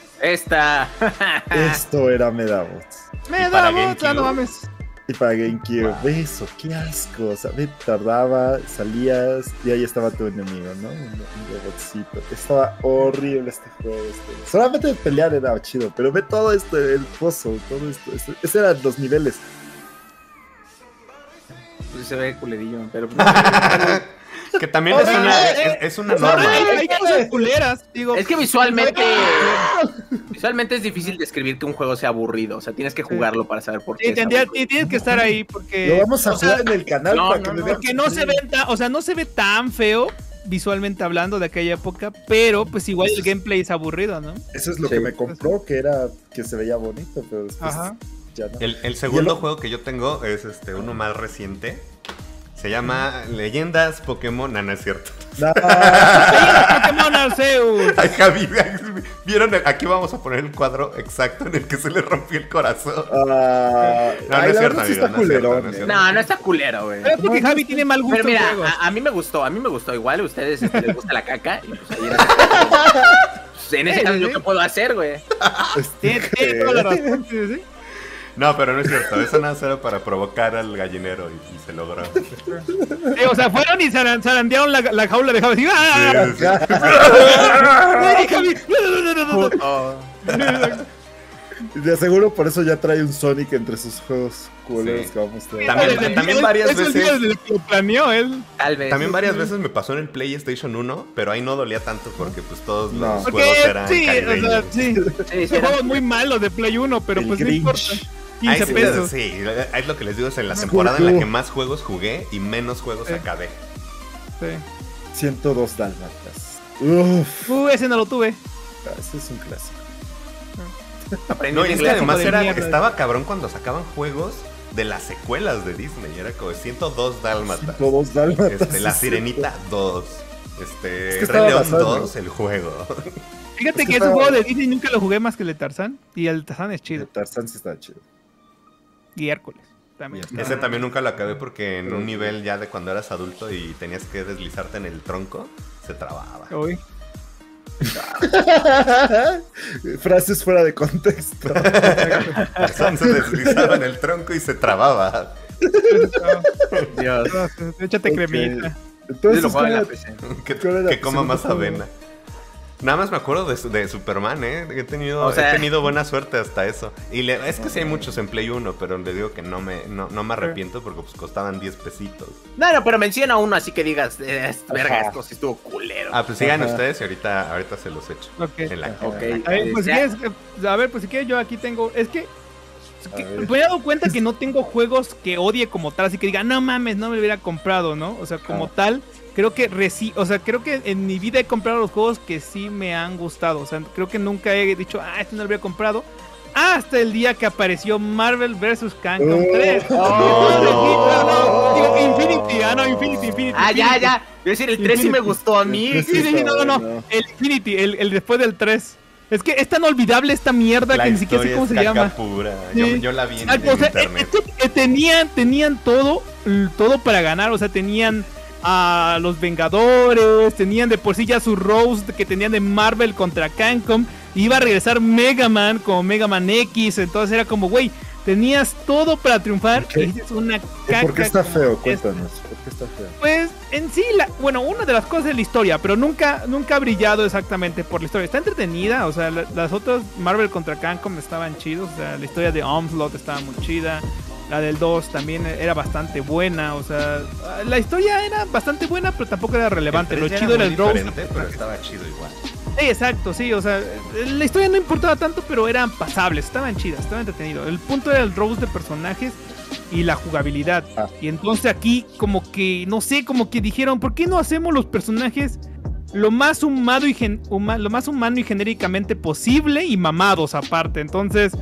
Esto era Medabots.
Medabots, no mames.
Y para GameCube, eso, qué asco. O sea, me tardaba, salías y ahí estaba tu enemigo, ¿no? Un robotcito. Estaba horrible este juego. Solamente pelear era chido, pero ve todo esto, el pozo, todo esto. Esos eran los niveles.
Pues se ve culerillo, pero...
Que también es una norma.
Hay cosas culeras, digo.
Es que visualmente es difícil describir que un juego sea aburrido. O sea, tienes que jugarlo para saber por qué.
Sí, tienes que estar ahí porque...
Lo vamos a jugar en el canal para que me vean.
Porque no se ve tan feo visualmente hablando de aquella época, pero pues igual el gameplay es aburrido, ¿no?
Eso es lo que me compró, que se veía bonito, pero después ya no.
El segundo juego que yo tengo es uno más reciente. Se llama Leyendas Pokémon. No es cierto.
Leyendas Pokémon Arceus.
Ay, Javi, ¿vieron? Aquí vamos a poner el cuadro exacto en el que se le rompió el corazón. No es cierto, amigo.
No está culero, güey.
Es porque Javi tiene mal gusto.
Pero mira, a mí me gustó igual. A ustedes les gusta la caca. Y pues ahí en ese caso, ¿yo qué puedo hacer, güey?
Tiene toda la razón, ¿sí?
No, pero no es cierto. Eso nada era para provocar al gallinero y se logró.
O sea, fueron y zarandearon la jaula de Javi.
De seguro por eso ya trae un Sonic entre sus juegos culeros que vamos a traer.
También varias veces.
Lo planeó él.
Tal vez.
También varias veces me pasó en el PlayStation 1, pero ahí no dolía tanto porque pues todos los juegos eran caribeños.
Son juegos muy malos de Play 1, pero pues no importa. 15 pesos.
Sí, es lo que les digo, es en la temporada en la que más juegos jugué y menos juegos acabé.
Sí.
102 dálmatas.
Ese no lo tuve.
Ese es un clásico.
No, y es que además estaba cabrón cuando sacaban juegos de las secuelas de Disney. Era como 102 dálmatas.
102 dálmatas.
La Sirenita 2.
Es
Rey León 2, el juego.
Fíjate que ese juego de Disney nunca lo jugué más que el de Tarzán. Y el Tarzán es chido.
El Tarzán sí está chido.
Y Hércules también.
Ese también nunca lo acabé porque en un nivel ya de cuando eras adulto y tenías que deslizarte en el tronco, se trababa.
Uy.
Frases fuera de contexto.
Tarzán se deslizaba en el tronco y se trababa.
Dios.
Échate cremita.
Entonces,
que coma más avena. Nada más me acuerdo de Superman, He tenido buena suerte hasta eso. Y es que sí hay muchos en Play 1, pero le digo que no me arrepiento porque pues costaban 10 pesitos.
No, pero menciona uno así que digas, verga, esto sí estuvo culero.
Pues sigan ustedes y ahorita se los echo.
A ver, pues si quieres yo aquí tengo... Es que me he dado cuenta que no tengo juegos que odie como tal, así que diga, no mames, no me lo hubiera comprado, ¿no? O sea, como tal... Creo que en mi vida he comprado los juegos que sí me han gustado. O sea, creo que nunca he dicho, este no lo había comprado. Hasta el día que apareció Marvel vs. Capcom 3. Digo, Infinity.
Ya. Yo decir, el 3 sí me gustó a mí.
Sí, no. El Infinity, el después del 3. Es que es tan olvidable esta mierda que ni siquiera sé cómo se llama.
Pura. Yo la vi en internet.
Tenían todo para ganar. O sea, tenían a los Vengadores, tenían de por sí ya su roast que tenían de Marvel contra Capcom, iba a regresar Mega Man como Mega Man X, entonces era como, güey, tenías todo para triunfar y es una caca.
¿Por qué está feo? Cuéntanos, ¿por qué está feo?
Pues en sí, una de las cosas es la historia, pero nunca ha brillado exactamente por la historia. Está entretenida, o sea, las otras Marvel contra Capcom estaban chidos, o sea, la historia de Onslaught estaba muy chida. La del 2 también era bastante buena, o sea, la historia era bastante buena, pero tampoco era relevante. Lo chido era el Rose.
Pero estaba chido igual.
Sí, exacto, sí, o sea, la historia no importaba tanto, pero eran pasables, estaban chidas, estaban entretenidos. El punto era el Rose de personajes y la jugabilidad. Y entonces aquí como que, no sé, como que dijeron, ¿por qué no hacemos los personajes lo más humano y genéricamente posible y mamados aparte? Entonces...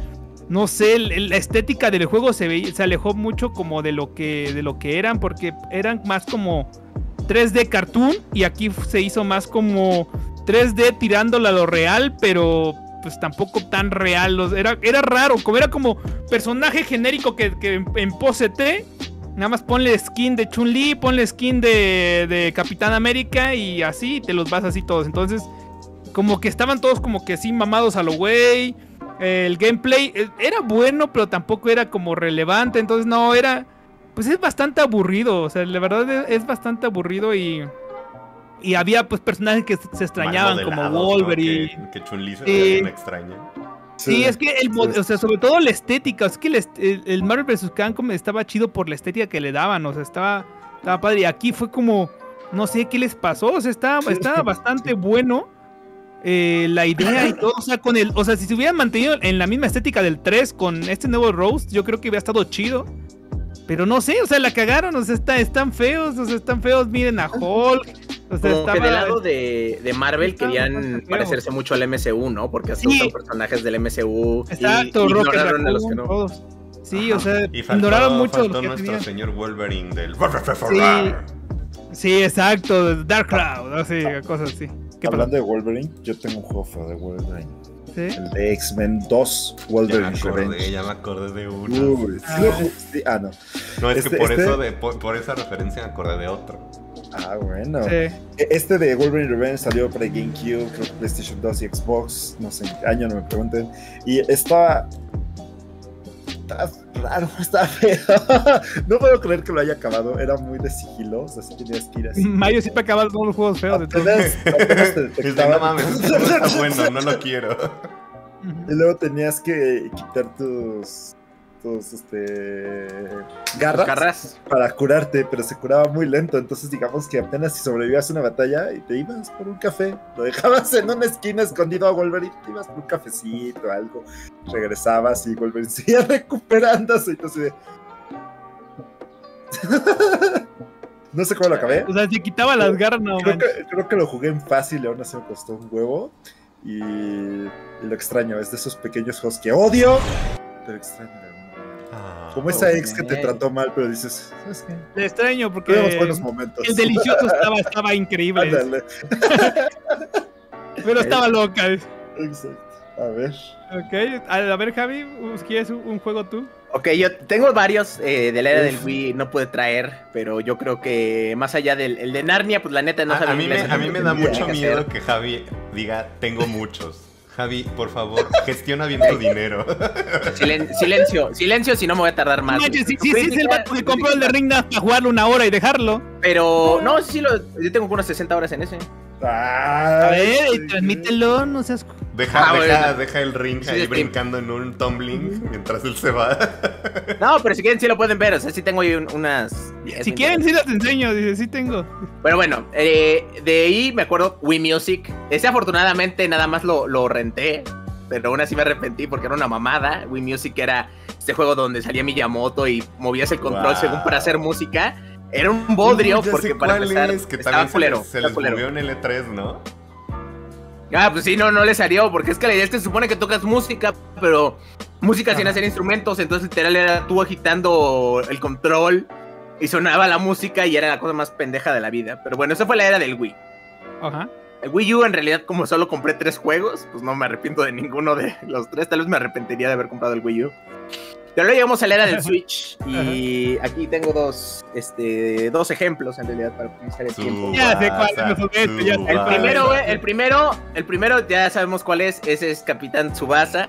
no sé, la estética del juego se alejó mucho como de lo que eran, porque eran más como 3D cartoon y aquí se hizo más como 3D tirándolo a lo real, pero pues tampoco tan real. Era raro, era como personaje genérico que en pose T, nada más ponle skin de Chun-Li, ponle skin de Capitán América y así te los vas así todos. Entonces como que estaban todos como que así mamados a lo güey. El gameplay era bueno, pero tampoco era como relevante. Entonces no, pues es bastante aburrido. O sea, la verdad es bastante aburrido y había pues personajes que se extrañaban como Wolverine,
¿no? Que Chun-Li se veía bien extraña.
Sí, es que o sea, sobre todo la estética, es que el Marvel vs. Capcom estaba chido por la estética que le daban, o sea, estaba padre. Y aquí fue como, no sé qué les pasó, o sea, estaba bastante bueno la idea y todo, o sea, si se hubieran mantenido en la misma estética del 3 con este nuevo Roast, yo creo que hubiera estado chido. Pero no sé, o sea, la cagaron, o sea, están feos, miren a Hulk. O sea,
como que del lado de Marvel querían parecerse mucho al MCU, ¿no? Porque hasta usan personajes del MCU.
Exacto,
y ignoraron a los que no.
Todos. Sí, o sea, ignoraron mucho
a los que nuestro señor Wolverine del...
Sí, exacto, Dark Cloud, así, cosas así.
Hablando de Wolverine, yo tengo un juego feo de Wolverine. ¿Sí? El de X-Men 2, Wolverine Revenge.
Ya me acordé de uno.
No.
No, es que por esa referencia me acordé de otro.
Ah, bueno.
Sí.
Este de Wolverine Revenge salió para GameCube, creo que PlayStation 2 y Xbox, no sé en qué año, no me pregunten. Y estaba raro, estaba feo. No puedo creer que lo haya acabado, era muy de sigilo, o sea, sí tenías que ir así.
Mario siempre acaba todos los juegos feos de todos.
Apenas te detectaban.
No mames, no está bueno, no lo quiero.
Y luego tenías que quitar tus garras para curarte, pero se curaba muy lento, entonces digamos que apenas si sobrevivías una batalla y te ibas por un café, lo dejabas en una esquina escondido a Wolverine, te ibas por un cafecito o algo, regresabas y Wolverine seguía recuperándose, entonces no sé cómo lo acabé.
O sea, se quitaba las garras, no.
Creo que lo jugué en fácil y aún así me costó un huevo y lo extraño, es de esos pequeños juegos que odio, pero extraño. Como esa ex que te trató mal, pero dices, ¿sabes qué?
Le extraño porque
tuvimos buenos momentos.
El delicioso estaba increíble. Pero estaba loca.
Exacto. A ver.
Ok, a ver, Javi, ¿quieres un juego tú?
Ok, yo tengo varios de la era del Wii, no pude traer, pero yo creo que más allá del de Narnia, pues la neta no sabía inglés.
A mí me da mucho miedo que Javi diga, tengo muchos. Javi, por favor, gestiona bien tu dinero.
Silencio, si no me voy a tardar más.
Sí, es el vato que compró el de Ring para jugarlo una hora y dejarlo.
Pero, no, yo tengo unas 60 horas en ese.
A ver, transmítelo, no seas...
Deja el Ring ahí brincando en un tumbling mientras él se va.
No, pero si quieren sí lo pueden ver, o sea, sí tengo ahí unas...
Si quieren sí las enseño, dice, sí tengo.
Pero bueno, de ahí me acuerdo Wii Music. Ese afortunadamente nada más lo renté, pero aún así me arrepentí porque era una mamada. Wii Music era este juego donde salía Miyamoto y movías el control según para hacer música. Era un bodrio porque para empezar
que estaba culero. Se les movió en el E3, ¿no?
Ah, pues sí, no le salió, porque es que la idea es que se supone que tocas música, pero música sin hacer instrumentos, entonces literal era tú agitando el control y sonaba la música y era la cosa más pendeja de la vida. Pero bueno, esa fue la era del Wii.
Ajá.
El Wii U en realidad, como solo compré 3 juegos, pues no me arrepiento de ninguno de los 3, tal vez me arrepentiría de haber comprado el Wii U. Pero luego llegamos a la era del Switch y aquí tengo dos ejemplos en realidad para utilizar el tiempo.
Ya sé cuál es
el primero ya sabemos cuál es, ese es Capitán Tsubasa.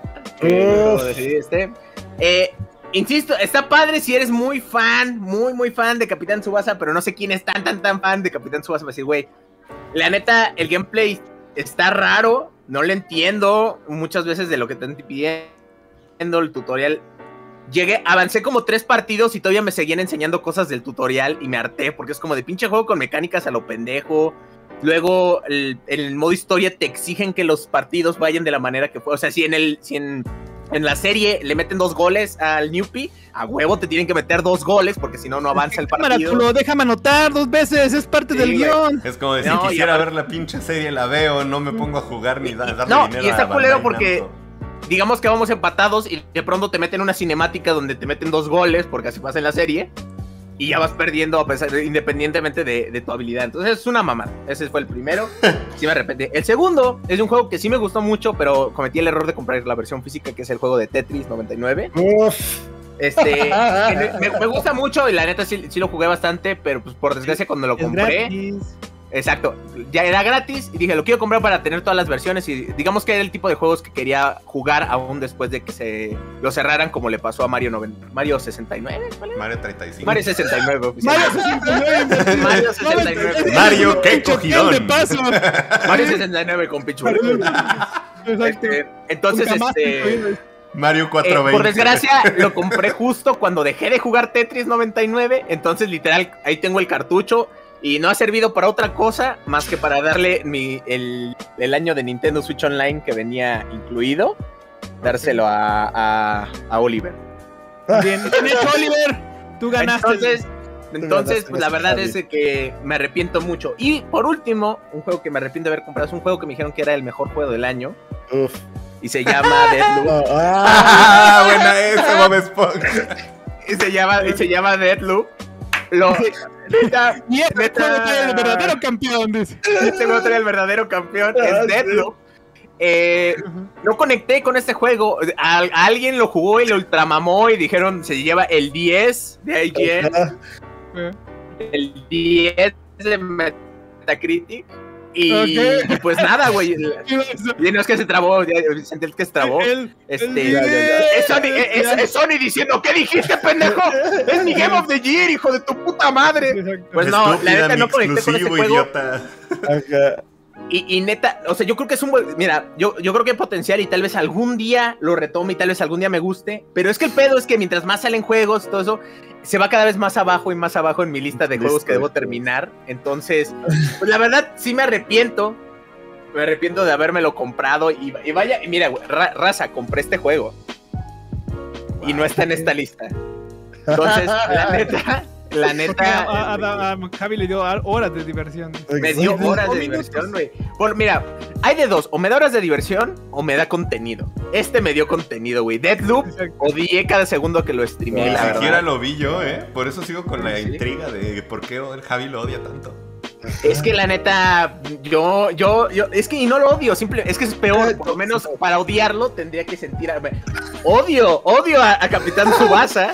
Insisto, está padre si eres muy fan de Capitán Tsubasa, pero no sé quién es tan fan de Capitán Tsubasa para decir, güey, la neta, el gameplay está raro, no lo entiendo muchas veces de lo que te están pidiendo, el tutorial. Avancé como 3 partidos y todavía me seguían enseñando cosas del tutorial y me harté porque es como de pinche juego con mecánicas a lo pendejo. Luego el modo historia te exigen que los partidos vayan de la manera que fue. O sea, si en la serie le meten 2 goles al Newpie, a huevo te tienen que meter 2 goles porque si no, no avanza el partido.
Déjame anotar 2 veces, es parte del guión.
Es como decir, quisiera ver la pinche serie, la veo, no me pongo a jugar ni darle dinero.
Y está culero porque digamos que vamos empatados y de pronto te meten una cinemática donde te meten 2 goles, porque así pasa en la serie, y ya vas perdiendo a pesar, independientemente de tu habilidad. Entonces es una mamada. Ese fue el primero. Sí me arrepentí. El segundo es un juego que sí me gustó mucho, pero cometí el error de comprar la versión física, que es el juego de Tetris 99.
Uf.
Me gusta mucho y la neta sí lo jugué bastante, pero pues por desgracia cuando lo compré... Exacto, ya era gratis y dije, lo quiero comprar para tener todas las versiones y digamos que era el tipo de juegos que quería jugar aún después de que se lo cerraran, como le pasó a Mario 69, ¿cuál es?
Mario 35.
Mario 69.
Mario 69.
Mario 69.
Mario, qué cogidón.
De paso.
Mario 69 con Pichu. Entonces,
Mario 420.
por desgracia, lo compré justo cuando dejé de jugar Tetris 99, entonces literal, ahí tengo el cartucho. Y no ha servido para otra cosa más que para darle el año de Nintendo Switch Online que venía incluido, dárselo a Oliver.
Bien hecho, Oliver. Tú ganaste.
Entonces pues, la verdad es que me arrepiento mucho. Y por último, un juego que me arrepiento de haber comprado es un juego que me dijeron que era el mejor juego del año.
Uf.
Y se llama Deathloop.
Buena esa, Bob Esponja.
Y se llama Deathloop.
Y este juego trae el verdadero campeón, dice.
Este juego trae el verdadero campeón, es Deathloop. No conecté con este juego. Alguien lo jugó y lo ultramamó y dijeron se lleva el 10 de IGN, el 10 de Metacritic. Y pues nada, güey. Y no es que se trabó, sentí que se trabó. Es Sony diciendo, ¿qué dijiste, pendejo? Es mi Game of the Year, hijo de tu puta madre. Pues no, la neta no conecté con este juego.
Idiota.
Y neta, o sea, yo creo que es un buen... Mira, yo creo que hay potencial y tal vez algún día lo retome y tal vez algún día me guste. Pero es que el pedo es que mientras más salen juegos y todo eso, se va cada vez más abajo y más abajo en mi lista de juegos que debo terminar. Entonces, pues la verdad, sí me arrepiento. Me arrepiento de habérmelo comprado. Y vaya, y mira, raza, compré este juego. Y no está en esta lista. Entonces, la neta...
A Javi le dio horas de diversión.
Me dio horas de diversión, güey. Mira, hay de dos. O me da horas de diversión o me da contenido. Este me dio contenido, güey. Deathloop, odié cada segundo que lo streameé, la verdad.
Ni siquiera lo vi yo, Por eso sigo con la intriga de por qué el Javi lo odia tanto.
Es que la neta, yo, es que y no lo odio, es que es peor, por lo menos para odiarlo tendría que sentir, odio a Capitán Tsubasa,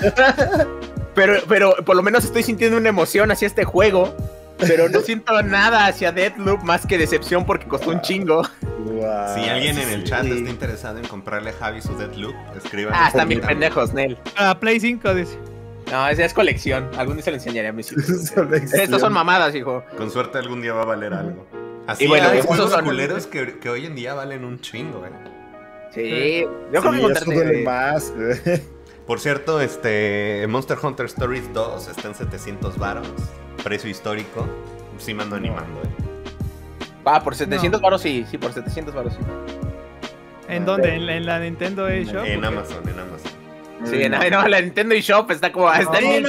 pero por lo menos estoy sintiendo una emoción hacia este juego, pero no siento nada hacia Deathloop más que decepción porque costó un chingo.
Wow,
si alguien en el chat está interesado en comprarle a Javi su Deathloop, escriban.
Están bien pendejos, Nel.
Play 5, dice.
No, esa es colección. Algún día se lo enseñaré a mis hijos. Estos son mamadas, hijo.
Con suerte algún día va a valer algo. Así
y bueno,
hay
esos
juegos
son
culeros que hoy en día valen un chingo,
Sí, yo creo que encontraré
más,
Por cierto, Monster Hunter Stories 2 está en 700 varos. Precio histórico. Sí me ando animando,
por 700 varos sí, por 700 varos sí.
¿En dónde? ¿En la Nintendo eShop?
En Amazon.
Sí, la Nintendo eShop está como, está bien.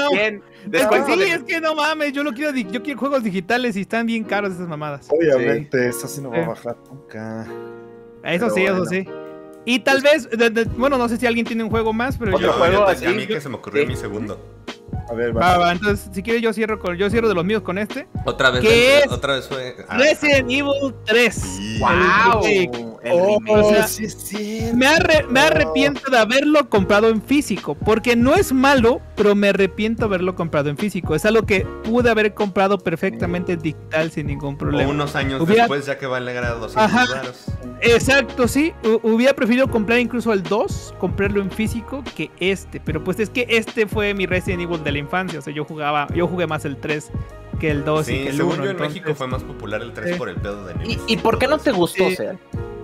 Es que no mames, yo quiero juegos digitales y están bien caros esas mamadas.
Obviamente, eso sí no va a bajar nunca.
Eso sí. Y tal vez, bueno, no sé si alguien tiene un juego más, pero
otro juego así. A mí que se me ocurrió mi segundo.
A ver,
va. Entonces, si quieres yo cierro de los míos con este.
Otra vez fue
Resident Evil 3.
Sí.
¡Wow!
Me arrepiento de haberlo comprado en físico, porque no es malo, pero me arrepiento de haberlo comprado en físico. Es algo que pude haber comprado perfectamente digital sin ningún problema.
O unos años después, ya que va a llegar a 200 baros.
Exacto, sí. Hubiera preferido comprar incluso el 2, comprarlo en físico, que pero pues es que este fue mi Resident Evil de la infancia. O sea, yo jugué más el 3 que el 2 y que el 1.
Según yo, en México fue más popular el 3 por el pedo de niños.
¿Y por qué no te gustó, Sea?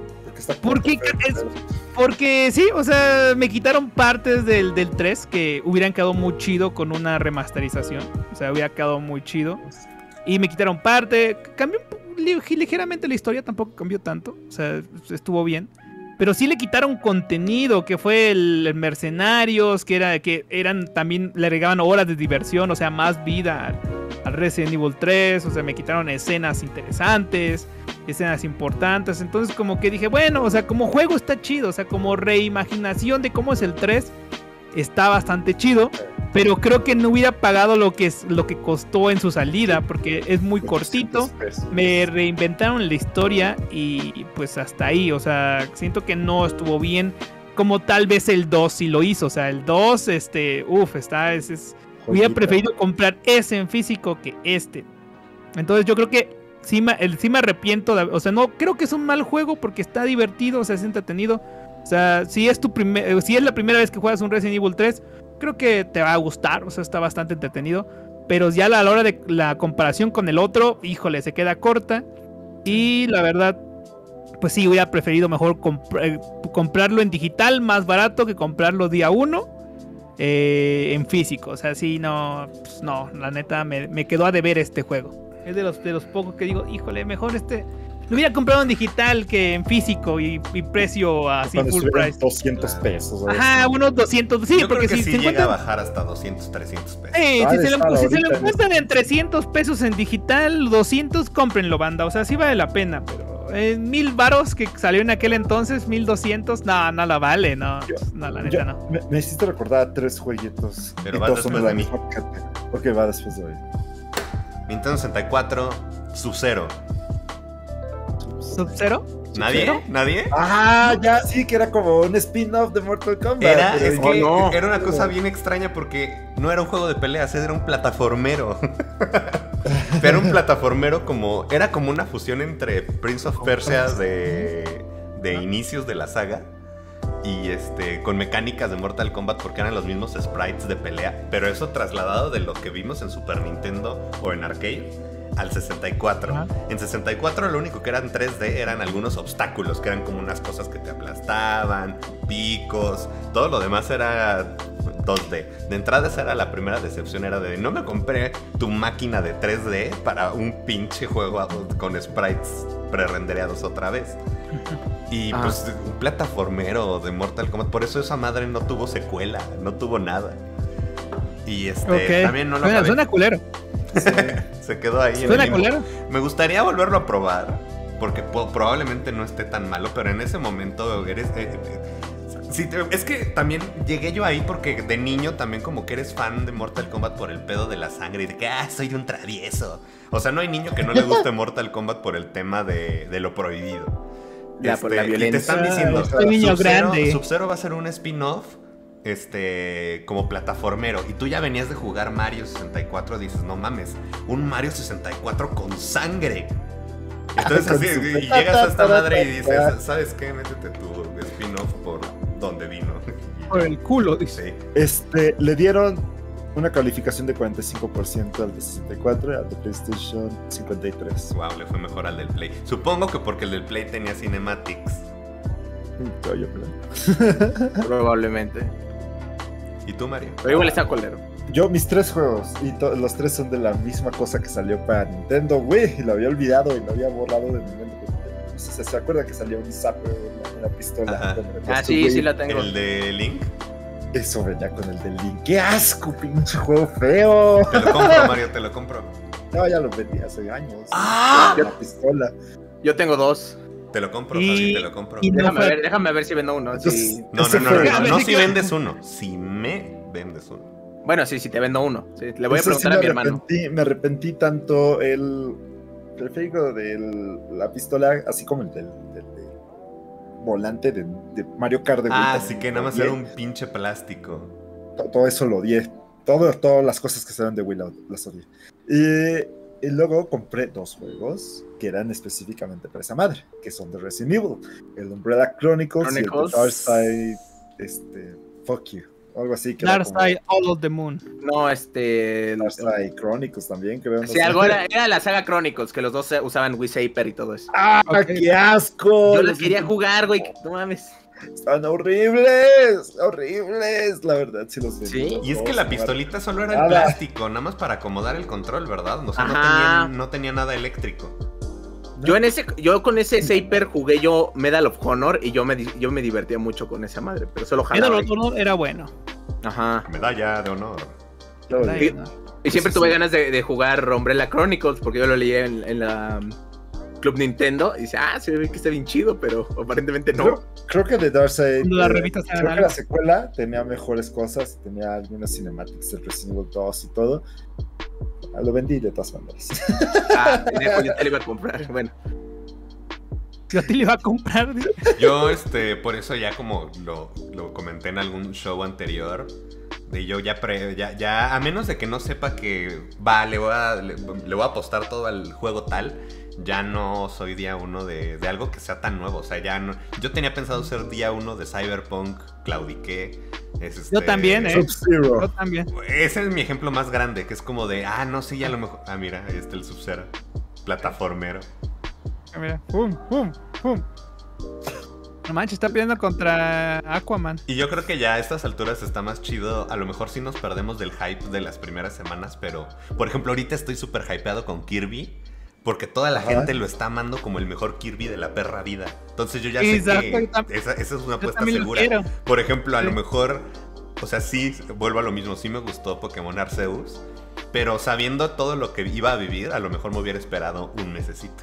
Porque sí, o sea, me quitaron partes del 3 que hubieran quedado muy chido con una remasterización. O sea, hubiera quedado muy chido. Y me quitaron parte. Cambió ligeramente la historia, tampoco cambió tanto. O sea, estuvo bien. Pero sí le quitaron contenido, que fue el Mercenarios, que eran también, le agregaban horas de diversión, o sea, más vida Resident Evil 3, o sea, me quitaron escenas interesantes, escenas importantes, entonces como que dije, bueno, o sea, como juego está chido, o sea, como reimaginación de cómo es el 3, está bastante chido, pero creo que no hubiera pagado lo que costó en su salida, porque es muy cortito, me reinventaron la historia y pues hasta ahí, o sea, siento que no estuvo bien, como tal vez el 2 sí lo hizo, o sea, el 2, hubiera preferido comprar ese en físico que este. Entonces yo creo que sí me arrepiento, o sea, no creo que es un mal juego porque está divertido, o sea, es entretenido. O sea, si es la primera vez que juegas un Resident Evil 3, creo que te va a gustar, o sea, está bastante entretenido. Pero ya a la hora de la comparación con el otro, híjole, se queda corta. Y la verdad, pues sí, hubiera preferido mejor comprarlo en digital, más barato que comprarlo día 1 en físico. O sea, sí, no, pues no, la neta me quedó a deber este juego. Es de los pocos que digo, híjole, mejor lo hubiera comprado en digital que en físico y precio así full price.
200 pesos.
Ajá, unos 200. Sí,
yo
porque
creo que
si
sí llega a bajar hasta 200, 300 pesos.
Si se lo encuentran en 300 pesos en digital, 200, cómprenlo, banda. O sea, sí vale la pena, pero en 1000 varos que salió en aquel entonces, 1200, no la vale, no. No, la neta no.
Me hiciste recordar 3 jueguitos.
Pero va después de mí.
Ok, va después de hoy.
Nintendo 64, Sub-Zero.
¿Sub-Zero?
¿Nadie?
Ah, ya, sí, que era como un spin-off de Mortal Kombat.
Era una cosa bien extraña porque no era un juego de peleas, era un plataformero. Pero un plataformero era como una fusión entre Prince of Persia de inicios de la saga y con mecánicas de Mortal Kombat porque eran los mismos sprites de pelea, pero eso trasladado de lo que vimos en Super Nintendo o en arcade al 64. Ajá. En 64 lo único que eran 3D eran algunos obstáculos, que eran como unas cosas que te aplastaban, picos, todo lo demás era 2D. De entrada esa era la primera decepción, era de no me compré tu máquina de 3D para un pinche juego con sprites prerendereados otra vez. Y pues un plataformero de Mortal Kombat, por eso esa madre no tuvo secuela, no tuvo nada. Y también no lo acabé.
Suena culero.
Se quedó ahí.
¿Suena culero?
Me gustaría volverlo a probar, porque probablemente no esté tan malo, pero en ese momento es que también llegué yo ahí porque de niño también como que eres fan de Mortal Kombat por el pedo de la sangre y de que soy un travieso. O sea, no hay niño que no le guste Mortal Kombat por el tema de lo prohibido.
Ya, por la violencia.
Y te están diciendo, Sub-Zero va a ser un spin-off como plataformero, y tú ya venías de jugar Mario 64, dices, no mames, un Mario 64 con sangre. Entonces así, y llegas a esta madre y dices, ¿sabes qué? Métete tu spin-off por donde vino.
Por el culo, dice.
Le dieron una calificación de 45% al de 64 y al de PlayStation 53.
Wow, le fue mejor al del Play. Supongo que porque el del Play tenía cinematics.
Probablemente.
¿Y tú, Mario?
Pero igual está colero.
Yo, mis 3 juegos, y los 3 son de la misma cosa que salió para Nintendo, güey, y lo había olvidado y lo había borrado de mi mente. No sé si se acuerda que salió un zapper, una pistola.
Sí la tengo.
¿El de Link?
Eso venía con el de Link. ¡Qué asco, pinche juego feo!
Te lo compro, Mario, te lo compro.
No, ya lo vendí hace años.
La
pistola.
Yo tengo 2.
Te lo compro, Javi, te lo compro.
Déjame ver si vendo uno.
Entonces, no si vendes uno, si me vendes uno.
Bueno, sí, si te vendo uno. Sí, le voy a preguntar a mi hermano.
Me arrepentí tanto el reférico de la pistola, así como el del volante de Mario Kart de Wii.
Así que nada más era un pinche plástico.
Todo eso lo odié. Todas las cosas que se dan de Wii las odié. Y luego compré 2 juegos que eran específicamente para esa madre, que son de Resident Evil, el Umbrella Chronicles y el Darkside, Fuck You, algo así.
Darkside All of the Moon.
No,
Darkside Chronicles también, creo.
Sí, algo era la saga Chronicles, que los dos usaban Wii Saper y todo eso.
¡Ah, qué asco!
Yo los quería jugar, güey, no mames.
Están horribles, la verdad, sí los vendí.
¿Sí?
Y es que la pistolita solo era el plástico, nada más para acomodar el control, ¿verdad? O sea, no tenía nada eléctrico.
Yo con ese Saper jugué Medal of Honor y yo me divertía mucho con esa madre, pero solo jalaba.
Medal of Honor era bueno.
Ajá.
Medalla de honor.
Y siempre tuve ganas de jugar Umbrella Chronicles, porque yo lo leí en la Club Nintendo. Y dice, se ve que está bien chido, pero aparentemente no.
Creo que de Darkseid,
creo
que la secuela tenía mejores cosas, tenía algunas cinematics del Resident Evil 2 y todo. Lo vendí de todas maneras.
Yo te lo iba a comprar, bueno.
Yo te lo iba a comprar.
Yo, por eso ya como lo comenté en algún show anterior, de yo ya a menos de que no sepa que le voy a apostar todo al juego tal, ya no soy día uno de algo que sea tan nuevo. O sea, ya no. Yo tenía pensado ser día uno de Cyberpunk, claudiqué.
Yo también,
Sub-Zero.
Yo también.
Ese es mi ejemplo más grande, que es como de, no, sí, ya a lo mejor. Mira, ahí está el Sub-Zero, plataformero.
Mira, pum. No manches, está peleando contra Aquaman.
Y yo creo que ya a estas alturas está más chido. A lo mejor sí nos perdemos del hype de las primeras semanas, pero por ejemplo ahorita estoy súper hypeado con Kirby, porque toda la gente lo está amando como el mejor Kirby de la perra vida. Entonces yo ya sé que esa es una apuesta segura. Por ejemplo, a lo mejor, o sea, sí, vuelvo a lo mismo, sí me gustó Pokémon Arceus, pero sabiendo todo lo que iba a vivir, a lo mejor me hubiera esperado un mesecito.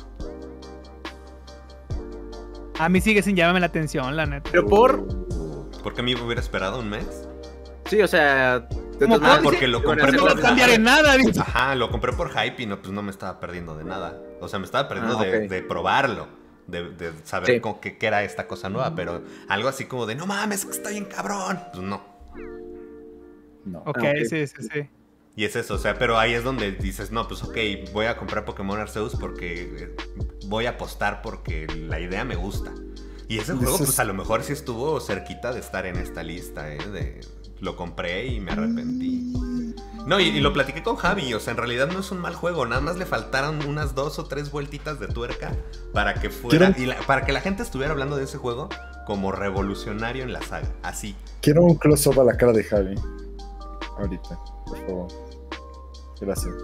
A mí sigue sin llamarme la atención, la neta.
¿Pero
¿Por qué me hubiera esperado un mes?
Sí, o sea...
porque lo compré
no va a cambiar en nada.
Ajá, lo compré por hype y pues no me estaba perdiendo de nada. O sea, me estaba perdiendo de probarlo, de saber qué era esta cosa nueva, pero algo así como de, no mames, que está bien cabrón. Pues no.
Ok, sí.
Y es eso, o sea, pero ahí es donde dices, no, pues ok, voy a comprar Pokémon Arceus porque voy a apostar porque la idea me gusta. Y ese juego, pues a lo mejor sí estuvo cerquita de estar en esta lista, lo compré y me arrepentí. No, y lo platiqué con Javi, o sea, en realidad no es un mal juego, nada más le faltaron unas 2 o 3 vueltitas de tuerca para que fuera, para que la gente estuviera hablando de ese juego como revolucionario en la saga, así.
Quiero un close-up a la cara de Javi, ahorita, por favor. Gracias.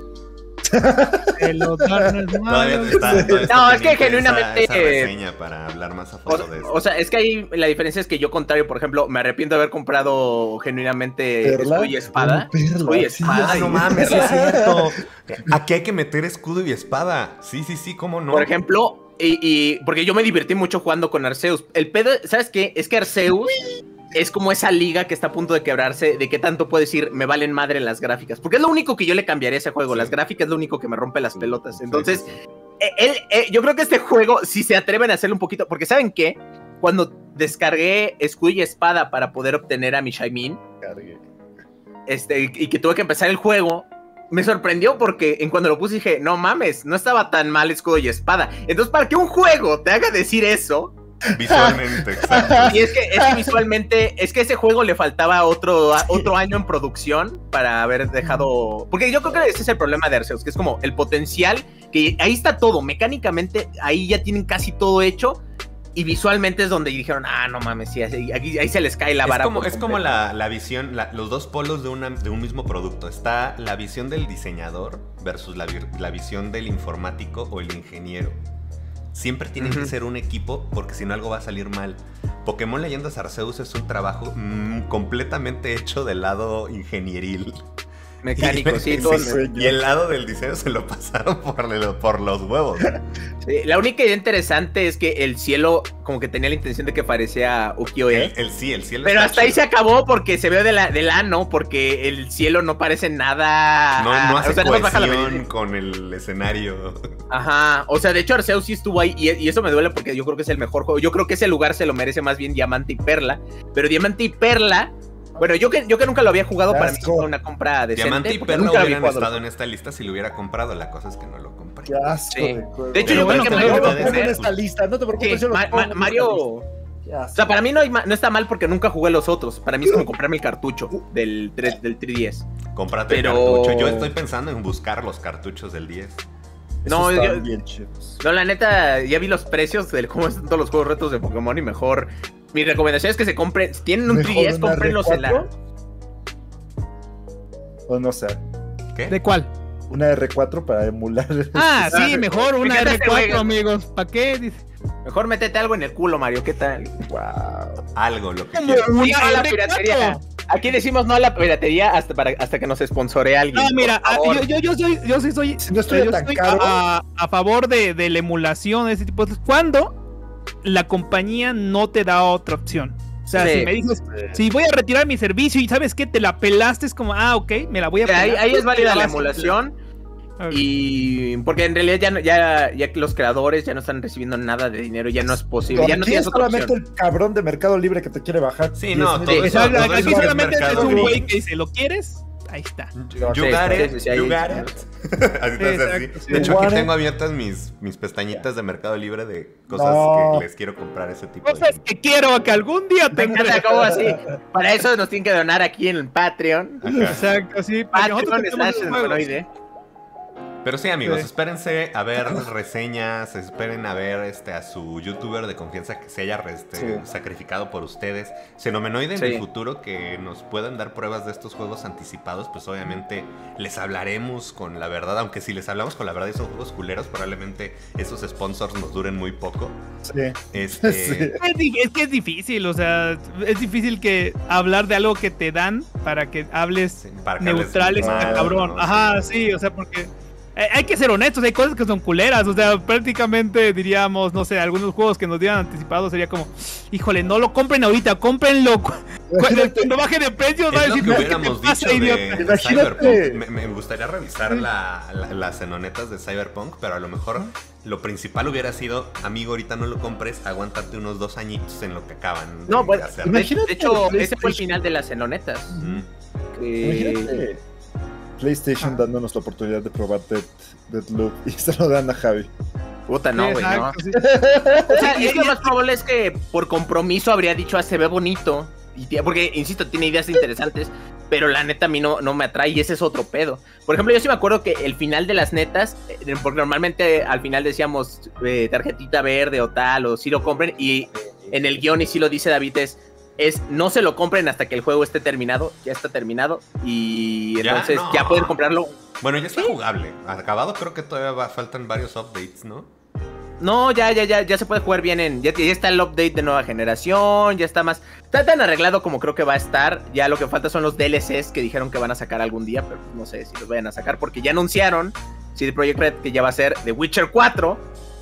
No, es que genuinamente
esa reseña para hablar más a fondo de esto.
O sea, es que ahí la diferencia es que yo, contrario, por ejemplo, me arrepiento de haber comprado genuinamente escudo y espada. Escudo y espada.
No mames, es cierto. Aquí hay que meter escudo y espada. Sí, cómo no.
Por ejemplo, porque yo me divertí mucho jugando con Arceus. El pedo, ¿sabes qué? Es que Arceus es como esa liga que está a punto de quebrarse, de qué tanto puedo decir, me valen madre las gráficas. Porque es lo único que yo le cambiaría a ese juego. Las gráficas es lo único que me rompe las pelotas. Entonces, yo creo que este juego, si se atreven a hacerlo un poquito, porque ¿saben qué? Cuando descargué escudo y espada para poder obtener a mi Shaymin, y que tuve que empezar el juego, me sorprendió porque en cuando lo puse dije, no mames, no estaba tan mal escudo y espada. Entonces, para que un juego te haga decir eso...
Visualmente, exacto.
Y es que visualmente, es que ese juego le faltaba otro año en producción para haber dejado... Porque yo creo que ese es el problema de Arceus, que es como el potencial, que ahí está todo, mecánicamente ahí ya tienen casi todo hecho, y visualmente es donde dijeron, no mames, sí, ahí se les cae la vara.
Es como la visión, los dos polos de un mismo producto. Está la visión del diseñador versus la visión del informático o el ingeniero. Siempre tienen que ser un equipo, porque si no algo va a salir mal. Pokémon Leyendas Arceus es un trabajo completamente hecho del lado ingenieril.
Mecánico,
y el lado del diseño se lo pasaron por los huevos.
Sí, la única idea interesante es que el cielo como que tenía la intención de que parecía ukiyo-e.
El cielo.
Pero hasta ahí se acabó porque se ve del ano, porque el cielo no parece nada...
No hace cohesión con el escenario.
Ajá, o sea, de hecho Arceus sí estuvo ahí y eso me duele porque yo creo que es el mejor juego. Yo creo que ese lugar se lo merece más bien Diamante y Perla, pero Diamante y Perla... Bueno, yo que nunca lo había jugado, para mí fue una compra decente.
Diamante y Perla hubieran estado en esta lista si lo hubiera comprado. La cosa es que no lo compré.
Qué asco de juego.
De hecho, yo creo que
Mario lo pongo en esta lista. No te preocupes, yo lo pongo
Mario... O sea, para mí no está mal porque nunca jugué los otros. Para mí es como comprarme el cartucho del 3DS.
Cómprate el cartucho. Yo estoy pensando en buscar los cartuchos del 10.
No, bien chidos.
No, la neta, ya vi los precios de cómo están todos los juegos retos de Pokémon y mejor... Mi recomendación es que se compren, si tienen un 3DS, cómprenlos en la...
O no sé.
¿Qué?
¿De cuál?
una R4 para emular.
Sí, mejor una R4, amigos. ¿Para qué? Dice.
Mejor métete algo en el culo, Mario. ¿Qué tal?
Wow.
Algo, lo que
Como
quieras.
una
Sí, no a la
R4.
piratería. Aquí decimos no a la piratería hasta que nos sponsore alguien.
No, mira,
por favor.
yo sí soy,
Si no estuviera tan caro.
a favor de la emulación, ese tipo de cosas. Cuando la compañía no te da otra opción. O sea,
Sí.
si me dices, si voy a retirar mi servicio y sabes que te la pelaste, es como, ok, me la voy a pelar.
Ahí es válida la
vas a
emulación.
pelar.
Y porque en realidad ya los creadores ya no están recibiendo nada de dinero, ya no es posible. Ya no
Aquí
tienes
es
otra
solamente
opción.
el cabrón de Mercado Libre que te quiere bajar.
Sí, no,
10,000
todo
pesos.
eso- todo
Aquí
eso es
solamente es
mercado
un
libre.
güey que dice, ¿lo quieres? Ahí está.
You
Sí,
got it,
sí,
you
ahí-
got it. Así te hace así.
exacto, sí.
De hecho, aquí
What?
tengo abiertas mis pestañitas de Mercado Libre de cosas
No.
que les quiero comprar ese tipo de
Cosas que quiero que algún día
Me encanta
tendré.
cómo así. Para eso nos tienen que donar aquí en el Patreon.
Ajá.
Exacto, sí. para que nosotros
Patreon
tengamos
slash
los juegos.
Humanoide.
Pero sí, amigos,
Sí.
espérense a ver reseñas, esperen a ver a su youtuber de confianza que se haya
Sí.
sacrificado por ustedes. Xenomenoide en
Sí.
el futuro que nos puedan dar pruebas de estos juegos anticipados, pues obviamente les hablaremos con la verdad, aunque si les hablamos con la verdad y son juegos culeros, probablemente esos sponsors nos duren muy poco.
Sí.
Este,
Sí.
Es que es difícil, o sea, es difícil que hablar de algo que te dan para que hables
sí, para que hables
neutrales,
mal,
está cabrón.
¿no?
Ajá, sí, o sea, porque hay que ser honestos, hay cosas que son culeras, o sea, prácticamente diríamos, no sé, algunos juegos que nos dieran anticipados sería como, híjole, no lo compren ahorita, cómprenlo cuando baje de precio, va a
Es lo
decir,
que
"¿Qué te
hubiéramos
pasa,
dicho
idiota?".
de
Imagínate.
Cyberpunk. Me gustaría revisar las xenonetas de Cyberpunk, pero a lo mejor lo principal hubiera sido, amigo, ahorita no lo compres, aguántate unos 2 añitos en lo que acaban
No,
de
pues,
hacer.
imagínate
de hecho,
el
ese fue el
PlayStation.
final de las xenonetas.
Mm.
Imagínate PlayStation dándonos la oportunidad de probar Deathloop y se lo dan a Javi.
Puta, no, güey, no.
Exacto, sí.
O sea, es que lo más probable es que por compromiso habría dicho, se ve bonito. Porque, insisto, tiene ideas interesantes, pero la neta a mí no me atrae y ese es otro pedo. Por ejemplo, yo sí me acuerdo que el final de las netas, porque normalmente al final decíamos tarjetita verde o tal, o si lo compren, y en el guión, y si lo dice David, es no se lo compren hasta que el juego esté terminado, ya está terminado, y
Ya,
entonces
no.
ya pueden comprarlo.
Bueno, ya está jugable. Acabado creo que todavía faltan varios updates, ¿no?
No, ya se puede jugar bien ya está el update de nueva generación, ya está tan arreglado como creo que va a estar. Ya lo que falta son los DLCs que dijeron que van a sacar algún día, pero no sé si los vayan a sacar, porque ya anunciaron CD Projekt Red que ya va a ser The Witcher 4,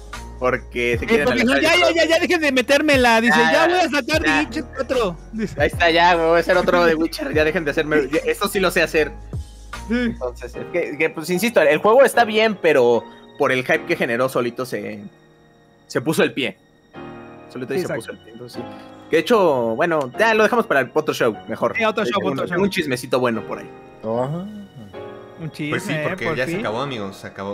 porque se quieren
Porque
alejar
dijo,
de-
ya dejen de metérmela, dice,
Ya,
ya voy a sacar
ya.
The Witcher 4. Dice,
Ahí está, ya voy a hacer otro The Witcher, ya dejen de hacerme, esto sí lo sé hacer.
sí.
Entonces, pues insisto, el juego está bien, pero por el hype que generó solito se puso el pie. Solito ahí se
Exacto.
puso el pie. Entonces, sí. Que de hecho, bueno, ya lo dejamos para el otro show, mejor.
Sí, otro show,
Tengo
otro
un-
show.
un chismecito bueno por ahí.
Ajá.
Un chisme,
Pues sí, porque
por
ya se
fin.
acabó, amigos.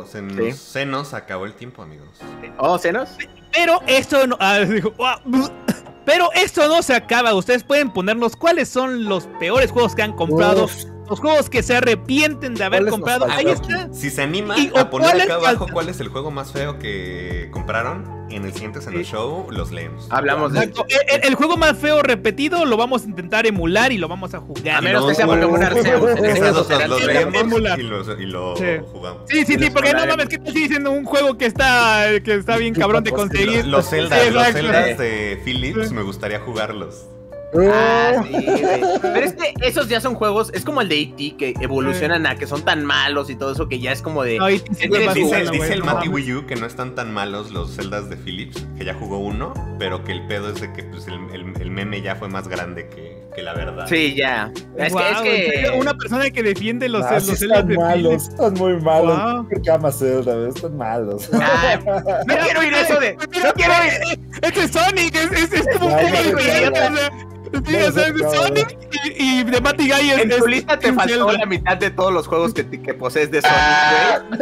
Se nos acabó el tiempo, amigos.
Oh, ¿cenos?
Pero esto no. Dijo, pero esto no se acaba. Ustedes pueden ponernos cuáles son los peores juegos que han comprado.
Uf.
Los juegos que se arrepienten de haber
¿Cuáles
comprado.
nos
Ahí
faltan?
está.
Si se anima
Y-
a
o
poner
¿cuáles
acá abajo
faltan?
cuál es el juego más feo que compraron, en el siguiente Xeno
Sí.
Show los leemos.
Hablamos de.
Exacto. El juego más feo repetido lo vamos a intentar emular y lo vamos a jugar.
A menos
No,
que sea Pokémon Arceus. En ese
Esos
caso
dos
será
los
el
leemos
emular.
y lo
Sí.
jugamos.
Sí,
los
porque no
hablaremos.
mames, que estoy diciendo un juego que está bien cabrón de conseguir.
Los Zeldas,
Sí,
los
exacto.
Zeldas de Philips me gustaría jugarlos.
Ah, sí, güey. Pero es que esos ya son juegos, es como el de E.T. que evolucionan a que son tan malos y todo eso que ya es como de.
No, y sí,
Dice-
güey, más
dice-
bueno,
Dice
güey,
el
no
Mati
mames.
Wii U que no están tan malos los Zeldas de Philips, que ya jugó uno, pero que el pedo es de que pues, el meme ya fue más grande que la verdad.
Sí, ya. Es
Guau,
que,
¿en serio?
es que.
Una persona que defiende los
Ah, sí
los Zeldas
están
de
malos,
Philips.
están muy malos.
Wow.
¿Por qué amas Zelda? ¿Ves? Están malos.
Ay, no quiero oír eso de. No quiero oír.
Este Sonic es como un
Ay,
juego
güey,
diferente,
ya.
o sea, sí, o sea, es de
No,
Sonic y de Matty Guy
En tu lista te
es
faltó
Zelda.
la mitad de todos los juegos que posees de Sonic,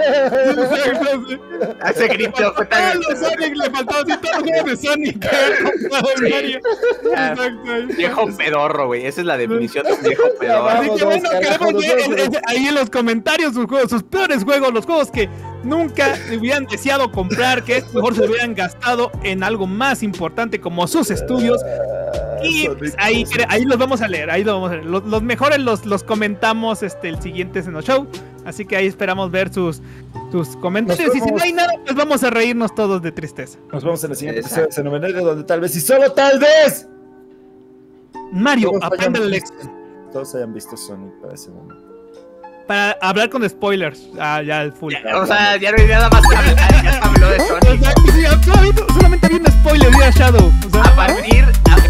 güey. Ese grito fue tan.
Todos los Sonic le faltaban así, todos los juegos de Sonic que he comprado en Mario. Exacto.
Viejo pedorro, güey. Esa es la definición de un viejo
Así
pedorro.
Vamos,
que bueno,
carajo,
queremos
nos
ver
vemos.
ahí en los comentarios sus juegos, sus peores juegos, los juegos que nunca hubieran deseado comprar, que mejor se hubieran gastado en algo más importante como sus estudios. Y pues, ahí los vamos a leer, Los mejores los comentamos el siguiente Seno Show. Así que ahí esperamos ver sus comentarios. Y si no hay nada, pues vamos a reírnos todos de tristeza.
Nos vemos en el siguiente episodio de Xenomeneo, donde tal vez y solo tal vez
Mario aprende la lección.
Todos hayan visto Sonic para ese momento.
Para hablar con spoilers. Ya el full.
O sea, ya no hay nada más que hablar. Ya habló de Sonic.
Solamente había un spoiler, Shadow.
A partir